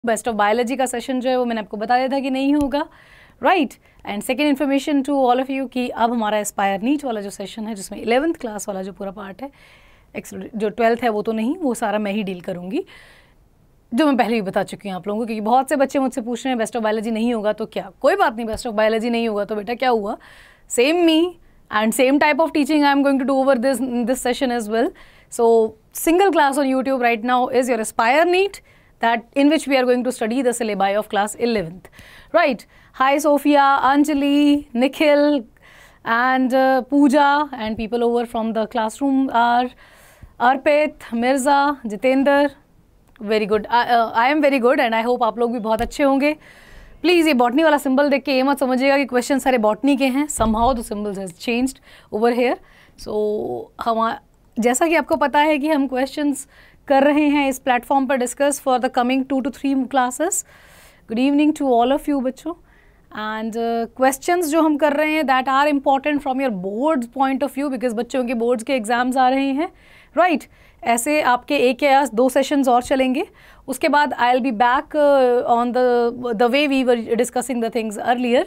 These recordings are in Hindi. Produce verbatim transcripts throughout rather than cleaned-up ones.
बेस्ट ऑफ बायोलॉजी का सेशन जो है वो मैंने आपको बता दिया था कि नहीं होगा, right. And second information to all of you कि अब हमारा एस्पायर नीट वाला जो सेशन है जिसमें इलेवेंथ क्लास वाला जो पूरा पार्ट है, जो ट्वेल्थ है वो तो नहीं, वो सारा मैं ही डील करूँगी, जो मैं पहले भी बता चुकी हूँ आप लोगों को, क्योंकि बहुत से बच्चे मुझसे पूछ रहे हैं बेस्ट ऑफ बायोलॉजी नहीं होगा तो क्या, कोई बात नहीं, बेस्ट ऑफ बायोलॉजी नहीं होगा तो बेटा क्या हुआ, same me and same type of teaching I am going to do over this this session as well. So single class on YouTube right now is your Aspire NEET, that in which we are going to study the syllabi of class eleventh, right? Hi Sophia, Anjali, Nikhil and uh, Pooja and people over from the classroom are Arpit, Mirza, Jitender. Very good. I, uh, I am very good and I hope आप लोग भी बहुत अच्छे होंगे. प्लीज़ ये बॉटनी वाला सिंबल देख के ये मत समझिएगा कि क्वेश्चन सारे बॉटनी के हैं, somehow the symbols has changed over here. So हम जैसा कि आपको पता है कि हम क्वेश्चंस कर रहे हैं इस प्लेटफॉर्म पर discuss for the coming two two three classes. Good evening to all of you बच्चों. एंड क्वेश्चंस जो हम कर रहे हैं that are important from your board point of view, because बच्चों के बोर्ड्स के एग्जाम्स आ रहे हैं, राइट right? ऐसे आपके एक या दो सेशंस और चलेंगे, उसके बाद I will be back on the the way we were discussing the things earlier.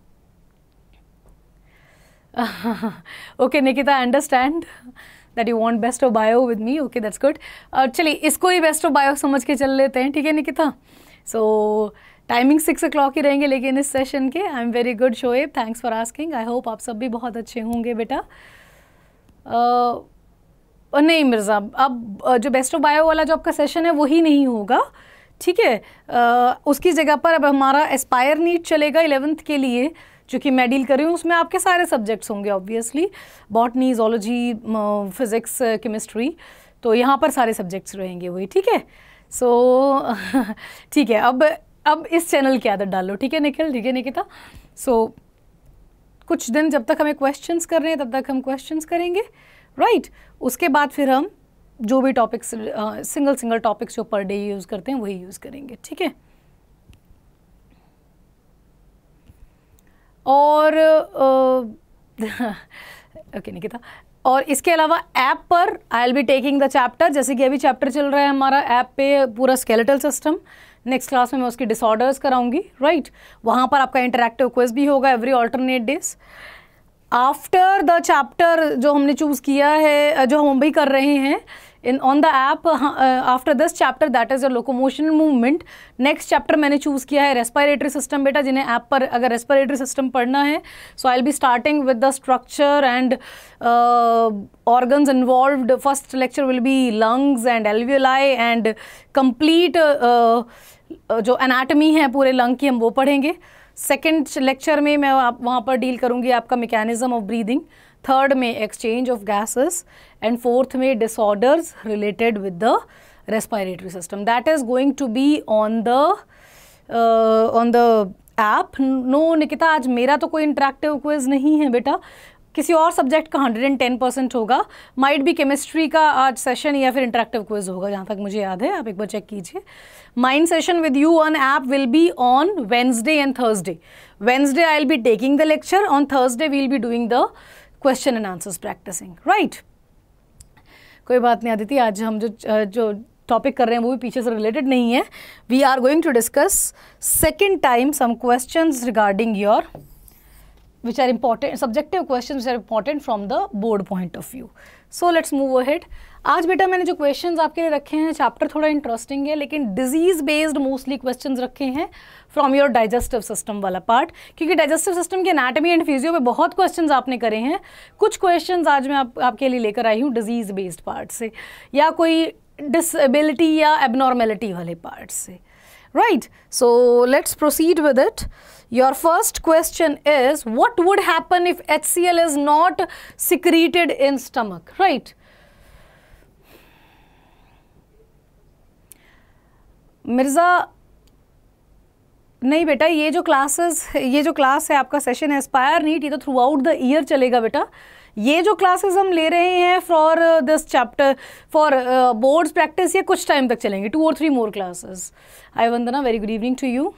Okay Nikita, I understand that you want best of bio with me. Okay that's good. चलिए इसको ही बेस्ट ऑफ बायो समझ के चल लेते हैं, ठीक है Nikita. So timing six o'clock ही रहेंगे लेकिन इस सेशन के. I am very good Shoaib, thanks for asking. I hope आप सब भी बहुत अच्छे होंगे बेटा. uh, और नहीं मिर्ज़ा, अब जो बेस्ट ऑफ बायो वाला जो आपका सेशन है वही नहीं होगा, ठीक है. उसकी जगह पर अब हमारा एस्पायर नीट चलेगा इलेवेंथ के लिए, जो कि मैं डील कर रही हूँ. उसमें आपके सारे सब्जेक्ट्स होंगे obviously, botany, zoology, physics, chemistry, तो यहाँ पर सारे सब्जेक्ट्स रहेंगे वही, ठीक है. सो ठीक है, अब अब इस चैनल की आदत डालो, ठीक है निखिल, ठीक है निकिता. सो so, कुछ दिन जब तक हमें क्वेश्चंस कर रहे हैं तब तक हम क्वेश्चंस करेंगे, राइट right? उसके बाद फिर हम जो भी टॉपिक्स सिंगल सिंगल टॉपिक्स जो पर डे यूज़ करते हैं वही यूज़ करेंगे, ठीक है. और ओके निकिता, और इसके अलावा ऐप पर I will be taking the chapter, जैसे कि अभी चैप्टर चल रहा है हमारा ऐप पे पूरा स्केलेटल सिस्टम. नेक्स्ट क्लास में मैं उसकी डिसऑर्डर्स कराऊंगी, राइट right? वहाँ पर आपका इंटरैक्टिव क्विज भी होगा every alternate days. After the chapter जो हमने चूज़ किया है, जो हम भी कर रहे हैं in on the app, after this chapter that is your locomotional movement, next chapter मैंने चूज़ किया है रेस्पिरेटरी सिस्टम. बेटा जिन्हें ऐप पर अगर रेस्पिरेटरी सिस्टम पढ़ना है, so I will be starting with the structure and organs involved. First lecture will be lungs and alveoli and complete जो एनाटमी है पूरे लंग की हम वो पढ़ेंगे. सेकेंड लेक्चर में मैं आप वहाँ पर डील करूँगी आपका मैकेनिज्म ऑफ ब्रीदिंग, थर्ड में exchange of gases and fourth में disorders related with the respiratory system. That is going to be on the on the app. No Nikita, आज मेरा तो कोई इंटरेक्टिव क्विज नहीं है बेटा, किसी और सब्जेक्ट का हंड्रेड एंड टेन परसेंट होगा. माइट भी केमिस्ट्री का आज सेशन या फिर इंटरेक्टिव क्विज होगा, जहाँ तक मुझे याद है, आप एक बार चेक कीजिए. Mind session with you on app will be on Wednesday and Thursday. Wednesday I will be taking the lecture, on Thursday we will be doing the question and answers practicing, right. कोई बात नहीं आदिति, आज हम जो जो टॉपिक कर रहे हैं वो भी पीछे से रिलेटेड नहीं है. We are going to discuss second time some questions regarding your which are important, subjective questions which are important from the board point of view. So let's move ahead. आज बेटा मैंने जो questions आपके लिए रखे हैं, चैप्टर थोड़ा इंटरेस्टिंग है लेकिन डिजीज बेस्ड मोस्टली questions रखे हैं फ्रॉम योर डाइजेस्टिव सिस्टम वाला पार्ट, क्योंकि डाइजेस्टिव सिस्टम के एनाटमी एंड फिजियो पे बहुत क्वेश्चंस आपने करे हैं. कुछ questions आज मैं आप, आपके लिए लेकर आई हूँ डिजीज बेस्ड पार्ट से, या कोई डिसेबिलिटी या एबनॉर्मेलिटी वाले पार्ट से, right? So let's proceed with it. Your first question is, what would happen if H C l is not secreted in stomach, right? Mirza नहीं बेटा, ये जो क्लासेस ये जो क्लास है आपका सेशन है एस्पायर नीट, ये तो थ्रू आउट द ईयर चलेगा बेटा. ये जो क्लासेस हम ले रहे हैं for this chapter for boards practice, ये कुछ टाइम तक चलेंगे, टू और three more classes. Hi Vandana, very good evening to you.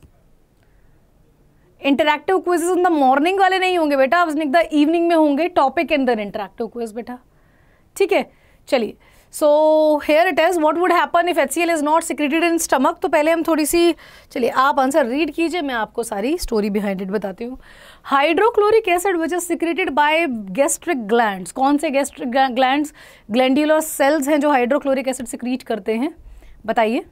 Interactive quizzes in the morning वाले नहीं होंगे बेटा, द इवनिंग में होंगे, topic and then interactive quiz बेटा, ठीक है. चलिए so here it is, what would happen if H C L is not secreted in stomach. तो पहले हम थोड़ी सी, चलिए आप आंसर रीड कीजिए, मैं आपको सारी स्टोरी बिहाइंड इट बताती हूँ। Hydrochloric acid which is secreted by gastric glands, कौन से गैस्ट्रिक ग्लैंड्स, ग्लैंड्यूलर सेल्स हैं जो हाइड्रोक्लोरिक एसिड सिक्रीट करते हैं, बताइए।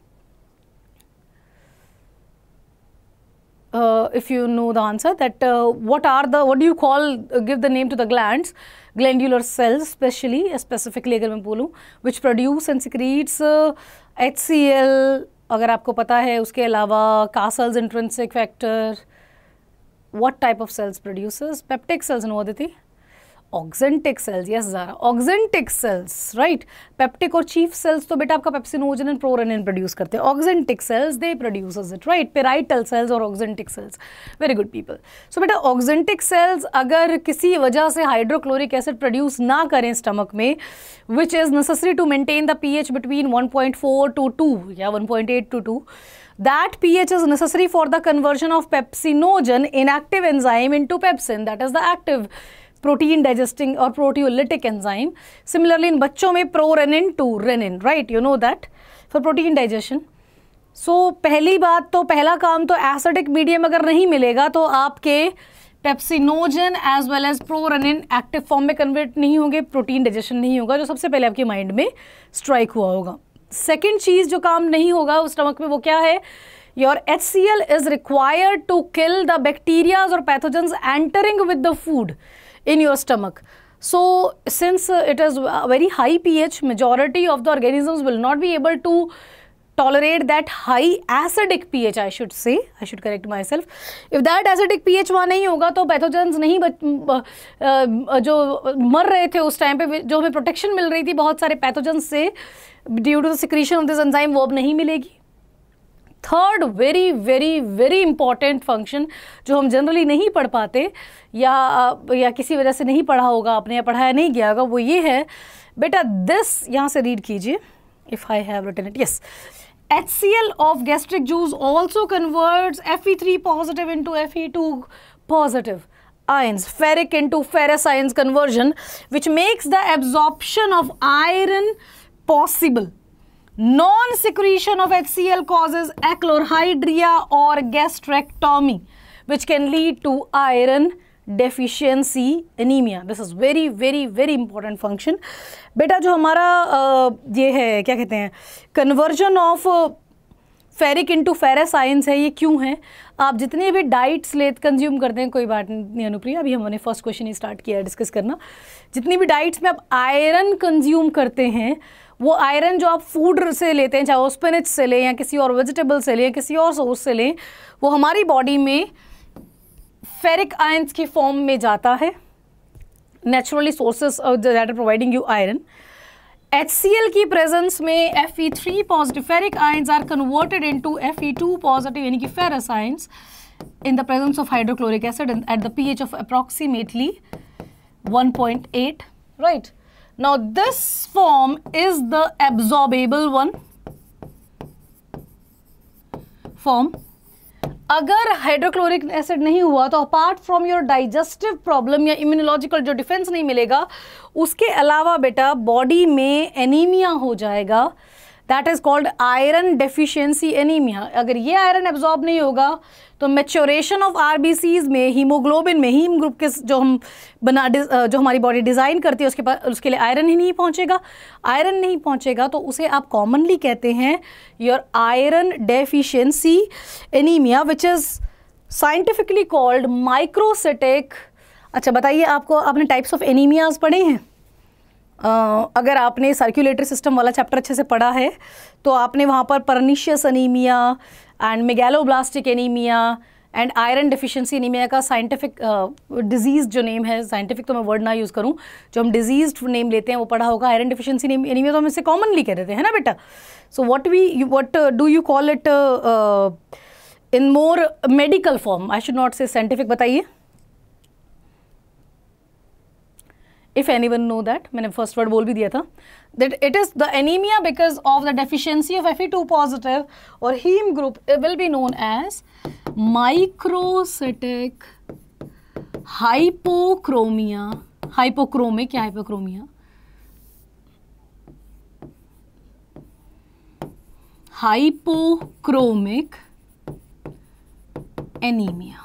Uh, if you know the answer, that uh, what are the, what do you call, uh, give the name to the glands, glandular cells specially, specifically अगर मैं बोलूँ, which produce and secretes uh, H C L, अगर आपको पता है, उसके अलावा Cassel's intrinsic factor, what type of cells produces, peptic cells, no Aditi, oxyntic cells, yes Zara, oxyntic cells, right. Peptic और चीफ सेल्स तो बेटा आपका पेप्सिनोजन एंड प्रोरेनिन प्रोड्यूस करते हैं, oxyntic cells they produces it, right. Parietal cells और oxyntic cells, very good people. So बेटा ऑक्जेंटिक सेल्स अगर किसी वजह से हाइड्रोक्लोरिक एसिड प्रोड्यूस ना करें स्टमक में, which is necessary to maintain the pH between one point four to two या one point eight to two, that pH is necessary for the conversion of pepsinogen inactive enzyme into pepsin, that is the active protein digesting or proteolytic enzyme. Similarly in बच्चों में prorenin to renin, right, you know that, for protein digestion. So पहली बात तो, पहला काम तो acidic medium अगर नहीं मिलेगा तो आपके pepsinogen as well as prorennin active form में कन्वर्ट नहीं होंगे, प्रोटीन डाइजेशन नहीं होगा, जो सबसे पहले आपके माइंड में स्ट्राइक हुआ होगा। सेकेंड चीज़ जो काम नहीं होगा उस स्टमक में, वो क्या है, your H C L is required to kill the bacterias और pathogens entering with the food in your stomach. So since uh, it is a very high pH, majority of the organisms will not be able to tolerate that high acidic pH, I should say, I should correct myself. If that acidic pH वहाँ नहीं होगा तो pathogens नहीं बच, जो मर रहे थे उस टाइम पे, जो हमें प्रोटेक्शन मिल रही थी बहुत सारे पैथोजेंस से due to the secretion of this enzyme, वो अब नहीं मिलेगी। Third very very very important function जो हम जनरली नहीं पढ़ पाते या या किसी वजह से नहीं पढ़ा होगा आपने या पढ़ाया नहीं गया होगा, वो ये है बेटा, दिस यहाँ से रीड कीजिए, if I have written it, yes, H C L of gastric juice also converts F E three positive into F E two positive ions, ferric into ferrous ions conversion, which makes the absorption of iron possible. Non-secretion of H C L causes achlorhydria or gastrectomy, which can lead to iron deficiency anemia. This is very very very important function. बेटा जो हमारा uh, ये है क्या कहते हैं, conversion of uh, ferric into ferrous ions है, ये क्यों है? आप जितने भी डाइट्स ले कंज्यूम करते हैं, कोई बात नहीं अनुप्रिया, अभी हमने फर्स्ट क्वेश्चन ही स्टार्ट किया है डिस्कस करना, जितनी भी डाइट्स में आप आयरन कंज्यूम करते हैं, वो आयरन जो आप फूड से लेते हैं, चाहे वो स्पिनच से लें या किसी और वेजिटेबल से लें या किसी और सोर्स से लें, वो हमारी बॉडी में फेरिक आयंस की फॉर्म में जाता है, naturally sources that are providing you iron. H C L की प्रेजेंस में F E three positive ferric ions are converted into F E two positive यानी कि ferrous ions in the presence of hydrochloric acid at the pH of approximately one point eight, right? Now this form is the absorbable one form. अगर हाइड्रोक्लोरिक एसिड नहीं हुआ तो apart from your digestive problem या इम्यूनोलॉजिकल जो डिफेंस नहीं मिलेगा, उसके अलावा बेटा बॉडी में एनीमिया हो जाएगा, that is called iron deficiency anaemia. अगर ये आयरन एब्जॉर्ब नहीं होगा तो मैच्योरेशन ऑफ आरबीसीज में हीमोग्लोबिन में, हीम ग्रुप के जो हम बना जो हमारी बॉडी डिज़ाइन करती है उसके पास, उसके लिए आयरन ही नहीं पहुंचेगा। आयरन नहीं पहुंचेगा तो उसे आप कॉमनली कहते हैं your iron deficiency anaemia, which is scientifically called microcytic. अच्छा बताइए, आपको आपने टाइप्स ऑफ एनीमियाज पढ़े हैं? Uh, अगर आपने सर्कुलेटरी सिस्टम वाला चैप्टर अच्छे से पढ़ा है तो आपने वहाँ पर pernicious anaemia and megaloblastic anaemia and iron deficiency anaemia का साइंटिफिक डिजीज़ जो नेम है, साइंटिफिक तो मैं वर्ड ना यूज़ करूँ, जो हम डिजीज नेम लेते हैं वो पढ़ा होगा। आयरन डेफिशिएंसी एनीमिया तो हम इससे कॉमनली कह देते हैं ना बेटा। So what we what do you call it in more medical form, I should not say scientific, बताइए if anyone know that, मैंने फर्स्ट वर्ड बोल भी दिया था, that it is the anemia because of the deficiency of F E two positive or heme group, it will be known as microcytic hypochromia, hypochromic या hypochromia, hypochromic anemia.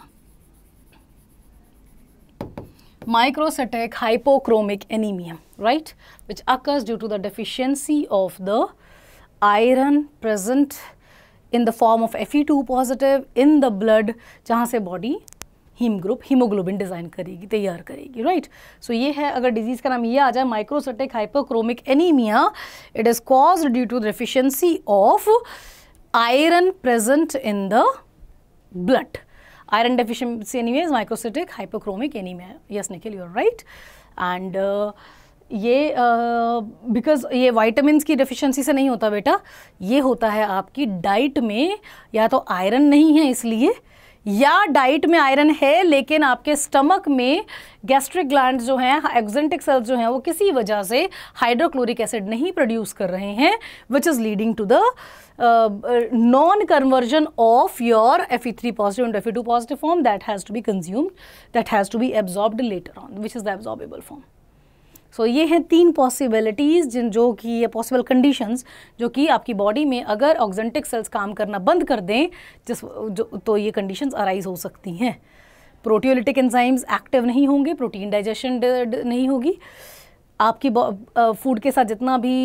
Microcytic hypochromic anemia, right, which occurs due to the deficiency of the iron present in the form of F E two positive in the blood, जहाँ से body haem group haemoglobin design करेगी, तैयार करेगी, राइट. सो ये है, अगर डिजीज़ का नाम ये आ जाए microcytic hypochromic anaemia, it is caused due to deficiency of iron present in the blood. Iron deficiency anemia is microcytic hypochromic anemia. Yes, Nikhil, you are right. And uh, ये बिकॉज uh, ये वाइटामिन की डेफिशिएंसी से नहीं होता बेटा, ये होता है आपकी डाइट में या तो आयरन नहीं है इसलिए, या डाइट में आयरन है लेकिन आपके स्टमक में गैस्ट्रिक ग्लैंड जो हैं, एक्जेंटिक सेल्स जो हैं, वो किसी वजह से हाइड्रोक्लोरिक एसिड नहीं प्रोड्यूस कर रहे हैं, which is leading to the non conversion of your F E three positive into F E two positive form that has to be consumed, that has to be absorbed later on, which is the absorbable form. So so, ये हैं तीन पॉसिबिलिटीज़ जिन जो कि ये पॉसिबल कंडीशंस जो कि आपकी बॉडी में अगर ऑक्जेंटिक सेल्स काम करना बंद कर दें जिस जो तो ये कंडीशंस अराइज हो सकती हैं. प्रोटियोलिटिक एंजाइम्स एक्टिव नहीं होंगे, प्रोटीन डाइजेशन नहीं होगी, आपकी फूड के साथ जितना भी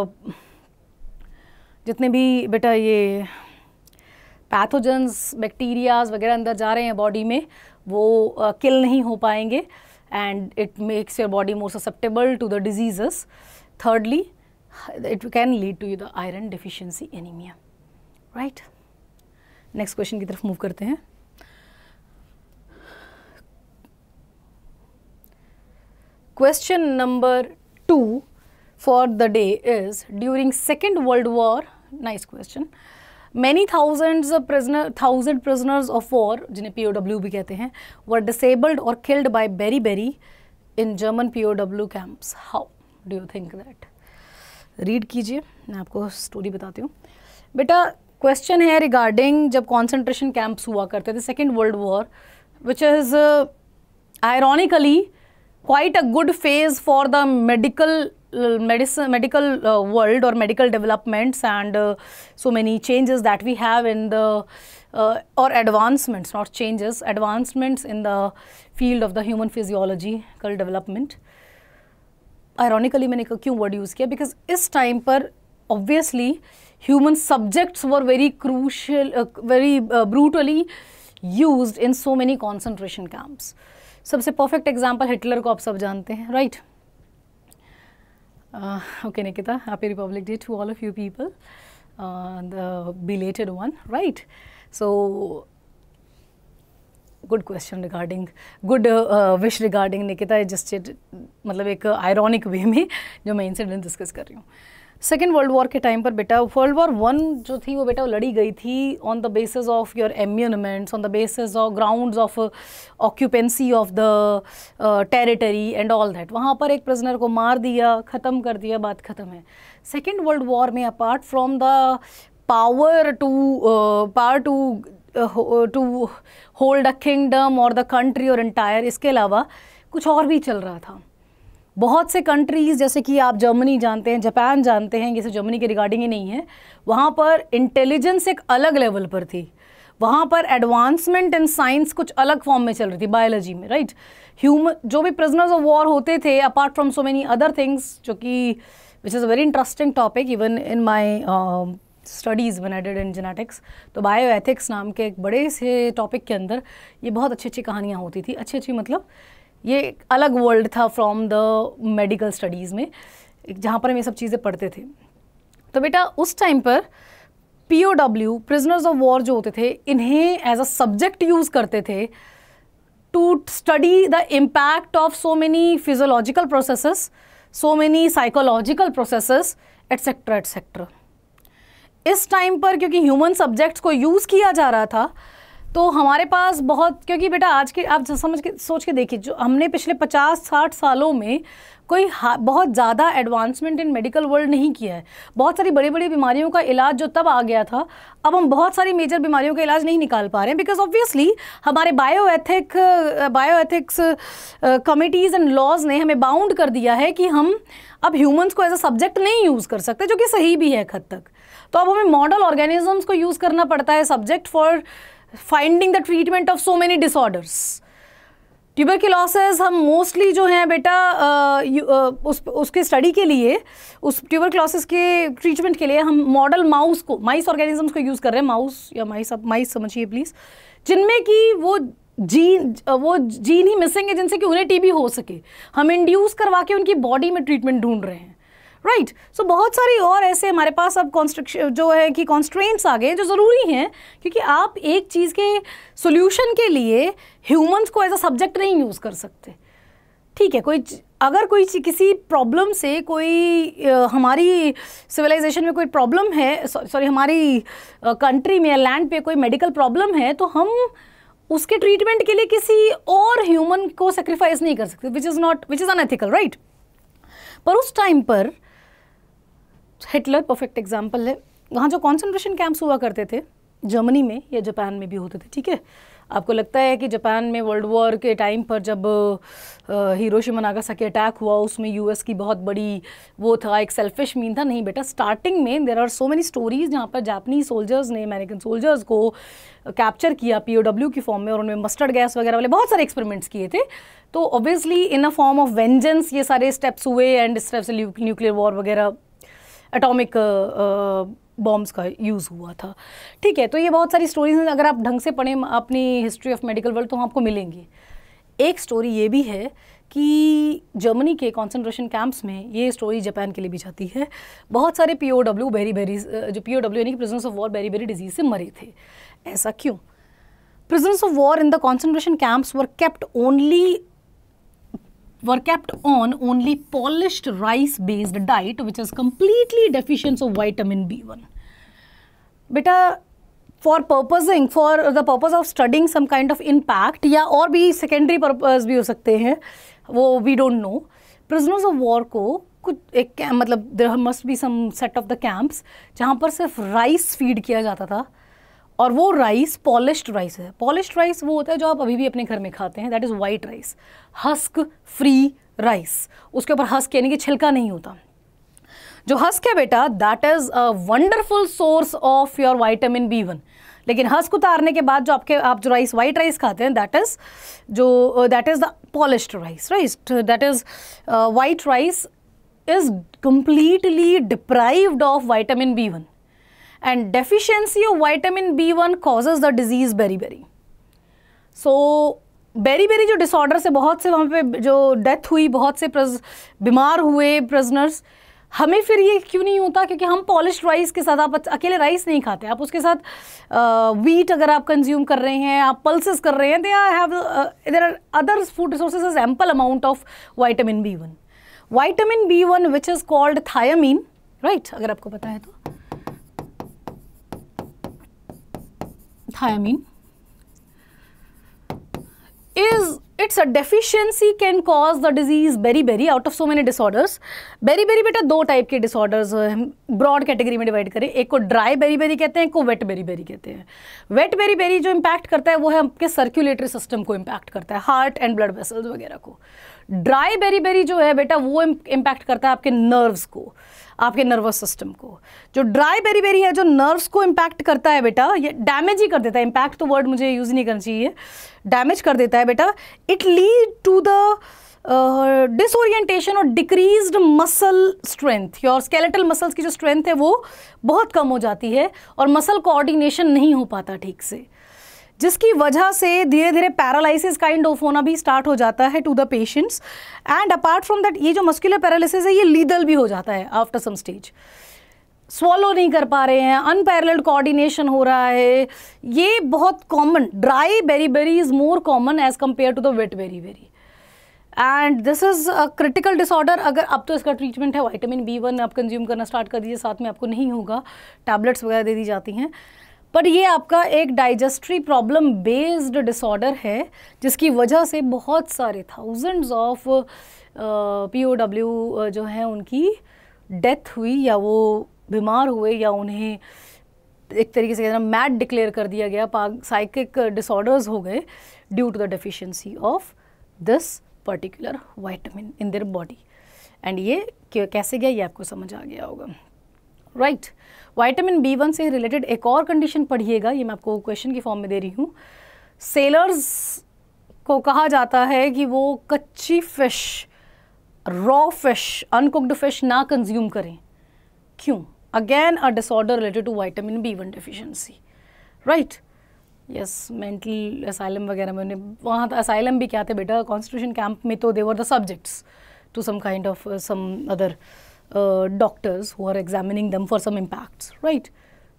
जितने भी बेटा ये पैथोजेंस बैक्टीरियाज वगैरह अंदर जा रहे हैं बॉडी में, वो किल uh, नहीं हो पाएंगे, and it makes your body more susceptible to the diseases. Thirdly, it can lead to the iron deficiency anemia, right? Next question की तरफ move करते हैं. Question number two for the day is, during Second World War, nice question, many thousands of prisoner thousand prisoners of war, जिन्हें P O W भी कहते हैं, were disabled or killed by beriberi in German P O W camps. How do you think that? Read कीजिए, मैं आपको स्टोरी बताती हूँ. बेटा क्वेश्चन है रिगार्डिंग जब कॉन्सेंट्रेशन कैंप्स हुआ करते थे, second world war, which is ironically quite a good phase for the medical uh, medicine medical uh, world or medical developments, and uh, so many changes that we have in the uh, or advancements, not changes, advancements in the field of the human physiological development. Ironically मैंने क्यों word use किया, because इस time पर obviously human subjects were very crucial, uh, very uh, brutally used in so many concentration camps. सबसे परफेक्ट एग्जाम्पल हिटलर को आप सब जानते हैं, right? Okay Nikita, happy republic day to all of you people, the belated one, right? So good question regarding, good wish regarding Nikita, just मतलब एक आयरॉनिक वे में जो मैं इंसिडेंट डिस्कस कर रही हूँ. सेकेंड वर्ल्ड वॉर के टाइम पर बेटा वर्ल्ड वॉर वन जो थी वो बेटा लड़ी गई थी on the basis of your armaments, on the basis of grounds of occupancy of the territory and all that. वहाँ पर एक प्रिजनर को मार दिया, ख़त्म कर दिया, बात ख़त्म है. सेकेंड वर्ल्ड वॉर में apart from the power to power to to hold a kingdom और द कंट्री और एंटायर, इसके अलावा कुछ और भी चल रहा था. बहुत से कंट्रीज़ जैसे कि आप जर्मनी जानते हैं, जापान जानते हैं, ये सब जर्मनी के रिगार्डिंग ही नहीं है, वहाँ पर इंटेलिजेंस एक अलग लेवल पर थी, वहाँ पर एडवांसमेंट इन साइंस कुछ अलग फॉर्म में चल रही थी, बायोलॉजी में, राइट? ह्यूमन जो भी प्रिजनर्स ऑफ वॉर होते थे, apart from so many other things, जो कि which is a very interesting topic even in my studies when I did in genetics. तो बायो एथिक्स नाम के एक बड़े से टॉपिक के अंदर ये बहुत अच्छी अच्छी कहानियाँ होती थी. अच्छी अच्छी मतलब ये एक अलग वर्ल्ड था फ्रॉम द मेडिकल स्टडीज़ में, जहाँ पर हम ये सब चीज़ें पढ़ते थे. तो बेटा उस टाइम पर P O W, prisoners of war जो होते थे, इन्हें एज अ सब्जेक्ट यूज़ करते थे to study the impact of so many physiological processes, so many psychological processes etcetera etcetera. इस टाइम पर क्योंकि ह्यूमन सब्जेक्ट्स को यूज़ किया जा रहा था, तो हमारे पास बहुत, क्योंकि बेटा आज के आप समझ के सोच के देखिए, जो हमने पिछले पचास साठ सालों में कोई बहुत ज़्यादा एडवांसमेंट इन मेडिकल वर्ल्ड नहीं किया है. बहुत सारी बड़ी बड़ी बीमारियों का इलाज जो तब आ गया था, अब हम बहुत सारी मेजर बीमारियों का इलाज नहीं निकाल पा रहे हैं, बिकॉज ऑब्वियसली हमारे bio ethic bio ethics committees and laws ने हमें बाउंड कर दिया है कि हम अब ह्यूमंस को एज अ सब्जेक्ट नहीं यूज़ कर सकते, जो कि सही भी है एक हद तक. तो अब हमें मॉडल ऑर्गेनिजम्स को यूज़ करना पड़ता है subject for finding the treatment of so many disorders. Tuberculosis हम मोस्टली जो है बेटा आ, आ, उस उसके स्टडी के लिए, उस ट्यूबरक्लोसिस के ट्रीटमेंट के लिए हम मॉडल माउस को, माइस ऑर्गेनिजम्स को यूज़ कर रहे हैं। माउस या माइस, अब माइस समझिए प्लीज़, जिनमें कि वो जीन वो जीन ही मिसिंग है जिनसे कि उन्हें टीबी हो सके, हम इंड्यूस करवा के उनकी बॉडी में ट्रीटमेंट ढूंढ रहे हैं, राइट। सो बहुत सारी और ऐसे हमारे पास अब कॉन्स्ट्रक्शन जो है कि कॉन्स्ट्रेंट्स आ गए जो ज़रूरी हैं, क्योंकि आप एक चीज़ के सोल्यूशन के लिए ह्यूमंस को एज अ सब्जेक्ट नहीं यूज़ कर सकते, ठीक है। कोई अगर कोई किसी प्रॉब्लम से, कोई आ, हमारी सिविलाइजेशन में कोई प्रॉब्लम है, सॉरी हमारी कंट्री में या लैंड पे कोई मेडिकल प्रॉब्लम है, तो हम उसके ट्रीटमेंट के लिए किसी और ह्यूमन को सेक्रीफाइस नहीं कर सकते, which is not which is unethical, right. पर उस टाइम पर हिटलर परफेक्ट एग्जाम्पल है। वहाँ जो कॉन्सेंट्रेशन कैंप्स हुआ करते थे जर्मनी में या जापान में भी होते थे, ठीक है। आपको लगता है कि जापान में वर्ल्ड वॉर के टाइम पर जब हिरोशिमा नागासाकी अटैक हुआ, उसमें यूएस की बहुत बड़ी वो था, एक सेल्फिश मीन था? नहीं बेटा, स्टार्टिंग में there are so many stories जहाँ पर जापानी सोल्जर्स ने अमेरिकन सोल्जर्स को कैप्चर किया पीओडब्ल्यू की फॉर्म में, और उनमें मस्टर्ड गैस वगैरह वाले बहुत सारे एक्सपेरिमेंट्स किए थे। तो obviously in a form of vengeance ये सारे स्टेप्स हुए, एंड इस तरफ से न्यूक्लियर वॉर वगैरह, एटॉमिक बॉम्ब्स का यूज़ हुआ था, ठीक है। तो ये बहुत सारी स्टोरीज हैं, अगर आप ढंग से पढ़ें अपनी हिस्ट्री ऑफ मेडिकल वर्ल्ड तो आपको मिलेंगी। एक स्टोरी ये भी है कि जर्मनी के कॉन्सेंट्रेशन कैंप्स में, ये स्टोरी जापान के लिए भी जाती है, बहुत सारे पीओडब्ल्यू बेरी बेरी जो पीओडब्ल्यू यानी कि prisoners of war beriberi disease से मरे थे। ऐसा क्यों? Prisoners of war in the concentration camps were kept only were kept on only polished rice based diet which is completely deficient of vitamin B one. बेटा for purposing, for the purpose of studying some kind of impact या और भी secondary purpose भी हो सकते हैं, वो we don't know, prisoners of war को कुछ एक मतलब there must be some set of the camps जहाँ पर सिर्फ राइस फीड किया जाता था, और वो राइस पॉलिश्ड राइस है। पॉलिश्ड राइस वो होता है जो आप अभी भी अपने घर में खाते हैं, that is white rice, husk free rice, उसके ऊपर हस्क यानी कि छिलका नहीं होता। जो हस्क है बेटा, that is a wonderful source of your vitamin B one. लेकिन हस्क उतारने के बाद जो आपके आप जो राइस वाइट राइस खाते हैं, दैट इज़ जो that is the polished rice, right, that is white rice is completely deprived of vitamin B one. And deficiency of vitamin B one causes the disease beriberi. So beriberi जो डिसऑर्डर से बहुत से वहाँ पे जो डेथ हुई, बहुत से बीमार हुए प्रिजनर्स, हमें फिर ये क्यों नहीं होता? क्योंकि हम पॉलिश्ड राइस के साथ, आप अकेले राइस नहीं खाते, आप उसके साथ वीट अगर आप कंज्यूम कर रहे हैं, आप पल्सेस कर रहे हैं, they have there are other food resources is ample amount of vitamin B one. Vitamin B one which is called thiamine, right, अगर आपको पता है तो thiamine is its a deficiency can cause the disease beriberi out of so many disorders. beriberi बेटा दो टाइप के डिसऑर्डर्स ब्रॉड कैटेगरी में डिवाइड करें, एक को ड्राई बेरीबेरी कहते हैं, एक को वेट बेरीबेरी कहते हैं। वेट बेरीबेरी जो इम्पैक्ट करता है वो है आपके सर्कुलेटरी सिस्टम को इम्पैक्ट करता है, हार्ट एंड ब्लड वेसल्स वगैरह को। ड्राई बेरीबेरी जो है बेटा वो इम्पैक्ट करता है आपके नर्व्स को, आपके नर्वस सिस्टम को। जो ड्राई बेरीबेरी है जो नर्व्स को इम्पैक्ट करता है बेटा, ये डैमेज ही कर देता है, इम्पैक्ट तो वर्ड मुझे यूज़ नहीं करना चाहिए, डैमेज कर देता है बेटा। It lead to the disorientation और decreased muscle strength, your skeletal muscles की जो स्ट्रेंथ है वो बहुत कम हो जाती है, और मसल कोऑर्डिनेशन नहीं हो पाता ठीक से, जिसकी वजह से धीरे धीरे पैरालिसिस काइंड ऑफ होना भी स्टार्ट हो जाता है to the patients. And apart from that, ये जो मस्कुलर पैरालिसिस है ये लीदल भी हो जाता है आफ्टर सम स्टेज, स्वॉलो नहीं कर पा रहे हैं, अनपैरेलल्ड कोऑर्डिनेशन हो रहा है, ये बहुत common. Dry beriberi is more common as compare to the wet beriberi, and this is a critical disorder. अगर अब तो इसका ट्रीटमेंट है विटामिन बी वन, आप कंज्यूम करना स्टार्ट कर दीजिए, साथ में आपको नहीं होगा, टैबलेट्स वगैरह दे दी जाती हैं। पर ये आपका एक डाइजेस्टरी प्रॉब्लम बेस्ड डिसऑर्डर है, जिसकी वजह से बहुत सारे थाउजेंड्स ऑफ पीओडब्ल्यू जो हैं उनकी डेथ हुई, या वो बीमार हुए, या उन्हें एक तरीके से कहना मैड डिक्लेयर कर दिया गया, साइकिक डिसऑर्डर्स हो गए due to the deficiency of this particular vitamin in their body. And ये कैसे गया ये आपको समझ आ गया होगा, राइट। विटामिन बी वन से रिलेटेड एक और कंडीशन पढ़िएगा, ये मैं आपको क्वेश्चन की फॉर्म में दे रही हूँ। सेलर्स को कहा जाता है कि वो कच्ची fish, raw fish, uncooked fish ना कंज्यूम करें। क्यों? Again a disorder related to vitamin B one deficiency, right. Yes, mental asylum वगैरह में, वहाँ असाइलम भी क्या थे बेटा, कॉन्सेंट्रेशन कैंप में तो they were the subjects to some kind of some other doctors who are examining them for some impacts, right.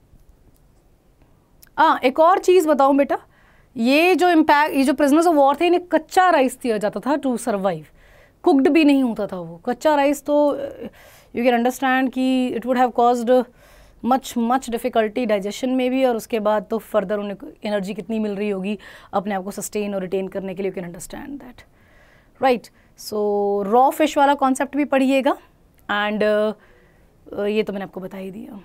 हाँ, एक और चीज़ बताऊँ बेटा, ये जो इम्पैक्ट, ये जो प्रिजनर्स ऑफ वॉर थे, इन्हें कच्चा राइस दिया जाता था टू सर्वाइव, कुक्ड भी नहीं होता था वो। कच्चा राइस तो यू कैन अंडरस्टैंड कि it would have caused much much difficulty digestion में भी, और उसके बाद तो फर्दर उन्हें एनर्जी कितनी मिल रही होगी अपने आप को सस्टेन और रिटेन करने के लिए, you can understand that, right. So raw fish वाला कॉन्सेप्ट भी पढ़िएगा, एंड uh, ये तो मैंने आपको बता ही दिया।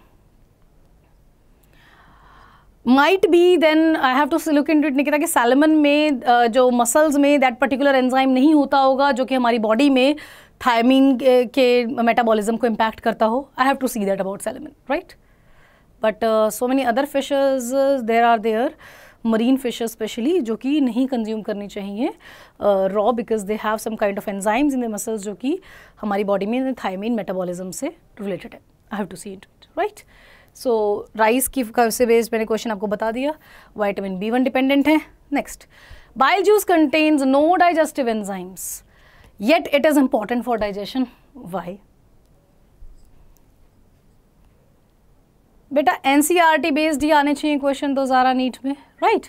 Might be then I have to look into it, Nikita कि सैल्मन में uh, जो मसल्स में दैट पर्टिकुलर एंजाइम नहीं होता होगा जो कि हमारी बॉडी में थायमीन के, के मेटाबॉलिज्म को इम्पैक्ट करता हो। I have to see that about salmon, right. But so many other fishes there are there, marine fishes specially, जो कि नहीं कंज्यूम करनी चाहिए raw, because they have some kind of enzymes in the muscles जो कि हमारी बॉडी में थायमीन मेटाबॉलिज्म से रिलेटेड है। I have to see it, right. So rice की से बेस्ड मैंने क्वेश्चन आपको बता दिया, विटामिन बी वन डिपेंडेंट है। Next, bile juice contains no digestive enzymes yet it is important for digestion. Why? बेटा एनसीईआरटी बेस्ड ही आने चाहिए क्वेश्चन तो ज़ारा नीट में, right.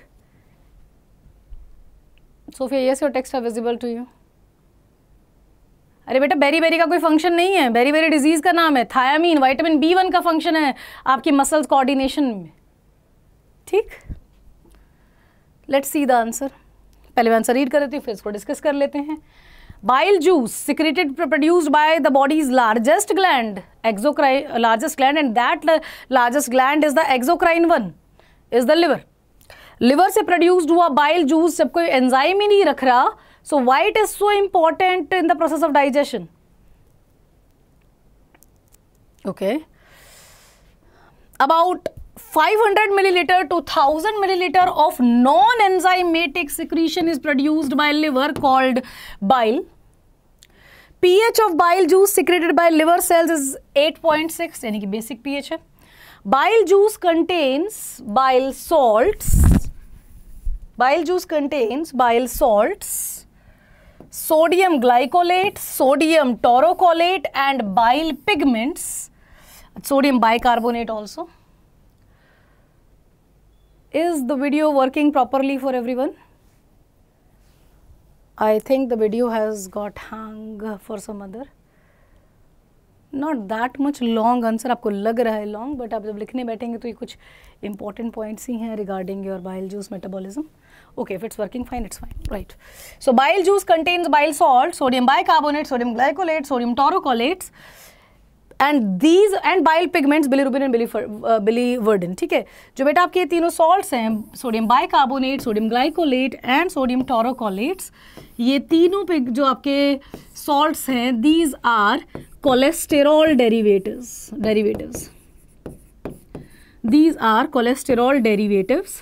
Sofia, yes your text are visible to you? अरे बेटा बेरी बेरी का कोई फंक्शन नहीं है, बेरी बेरी डिजीज का नाम है। थायामीन विटामिन बी वन का फंक्शन है आपकी मसल्स कोऑर्डिनेशन में, ठीक। Let's see the answer. पहले मैं आंसर रीड कर देती हूँ, फिर इसको डिस्कस कर लेते हैं। Bile juice secreted produced by the body's largest gland, exocrine, largest gland, and that largest gland is the exocrine one, is the liver. Liver से produced हुआ bile juice जब कोई enzyme ही नहीं रख रहा, so why it is so important in the process of digestion? Okay. About five hundred milliliter to one thousand milliliter of non-enzymatic secretion is produced by liver called bile. pH of bile juice secreted by liver cells is eight point six, यानी कि basic pH है. Bile juice contains bile salts. Bile juice contains bile salts, sodium glycolate, sodium taurocolate, and bile pigments. Sodium bicarbonate also. Is the video working properly for everyone? I think the video has got hung for some other. Not that much long answer आपको लग रहा है long, but आप जब लिखने बैठेंगे तो ये कुछ important points ही हैं regarding your bile juice metabolism. Okay, if it's working fine, it's fine, right? So bile juice contains bile salt, sodium bicarbonate, sodium glycolate, sodium taurocolates, and these and bile pigments, bilirubin and uh, biliverdin, ठीक है। जो बेटा आपके ये तीनों salts हैं, sodium bicarbonate, sodium glycolate and sodium taurocolates, ये तीनों पे जो आपके salts हैं, these are cholesterol derivatives. Derivatives. These are cholesterol derivatives,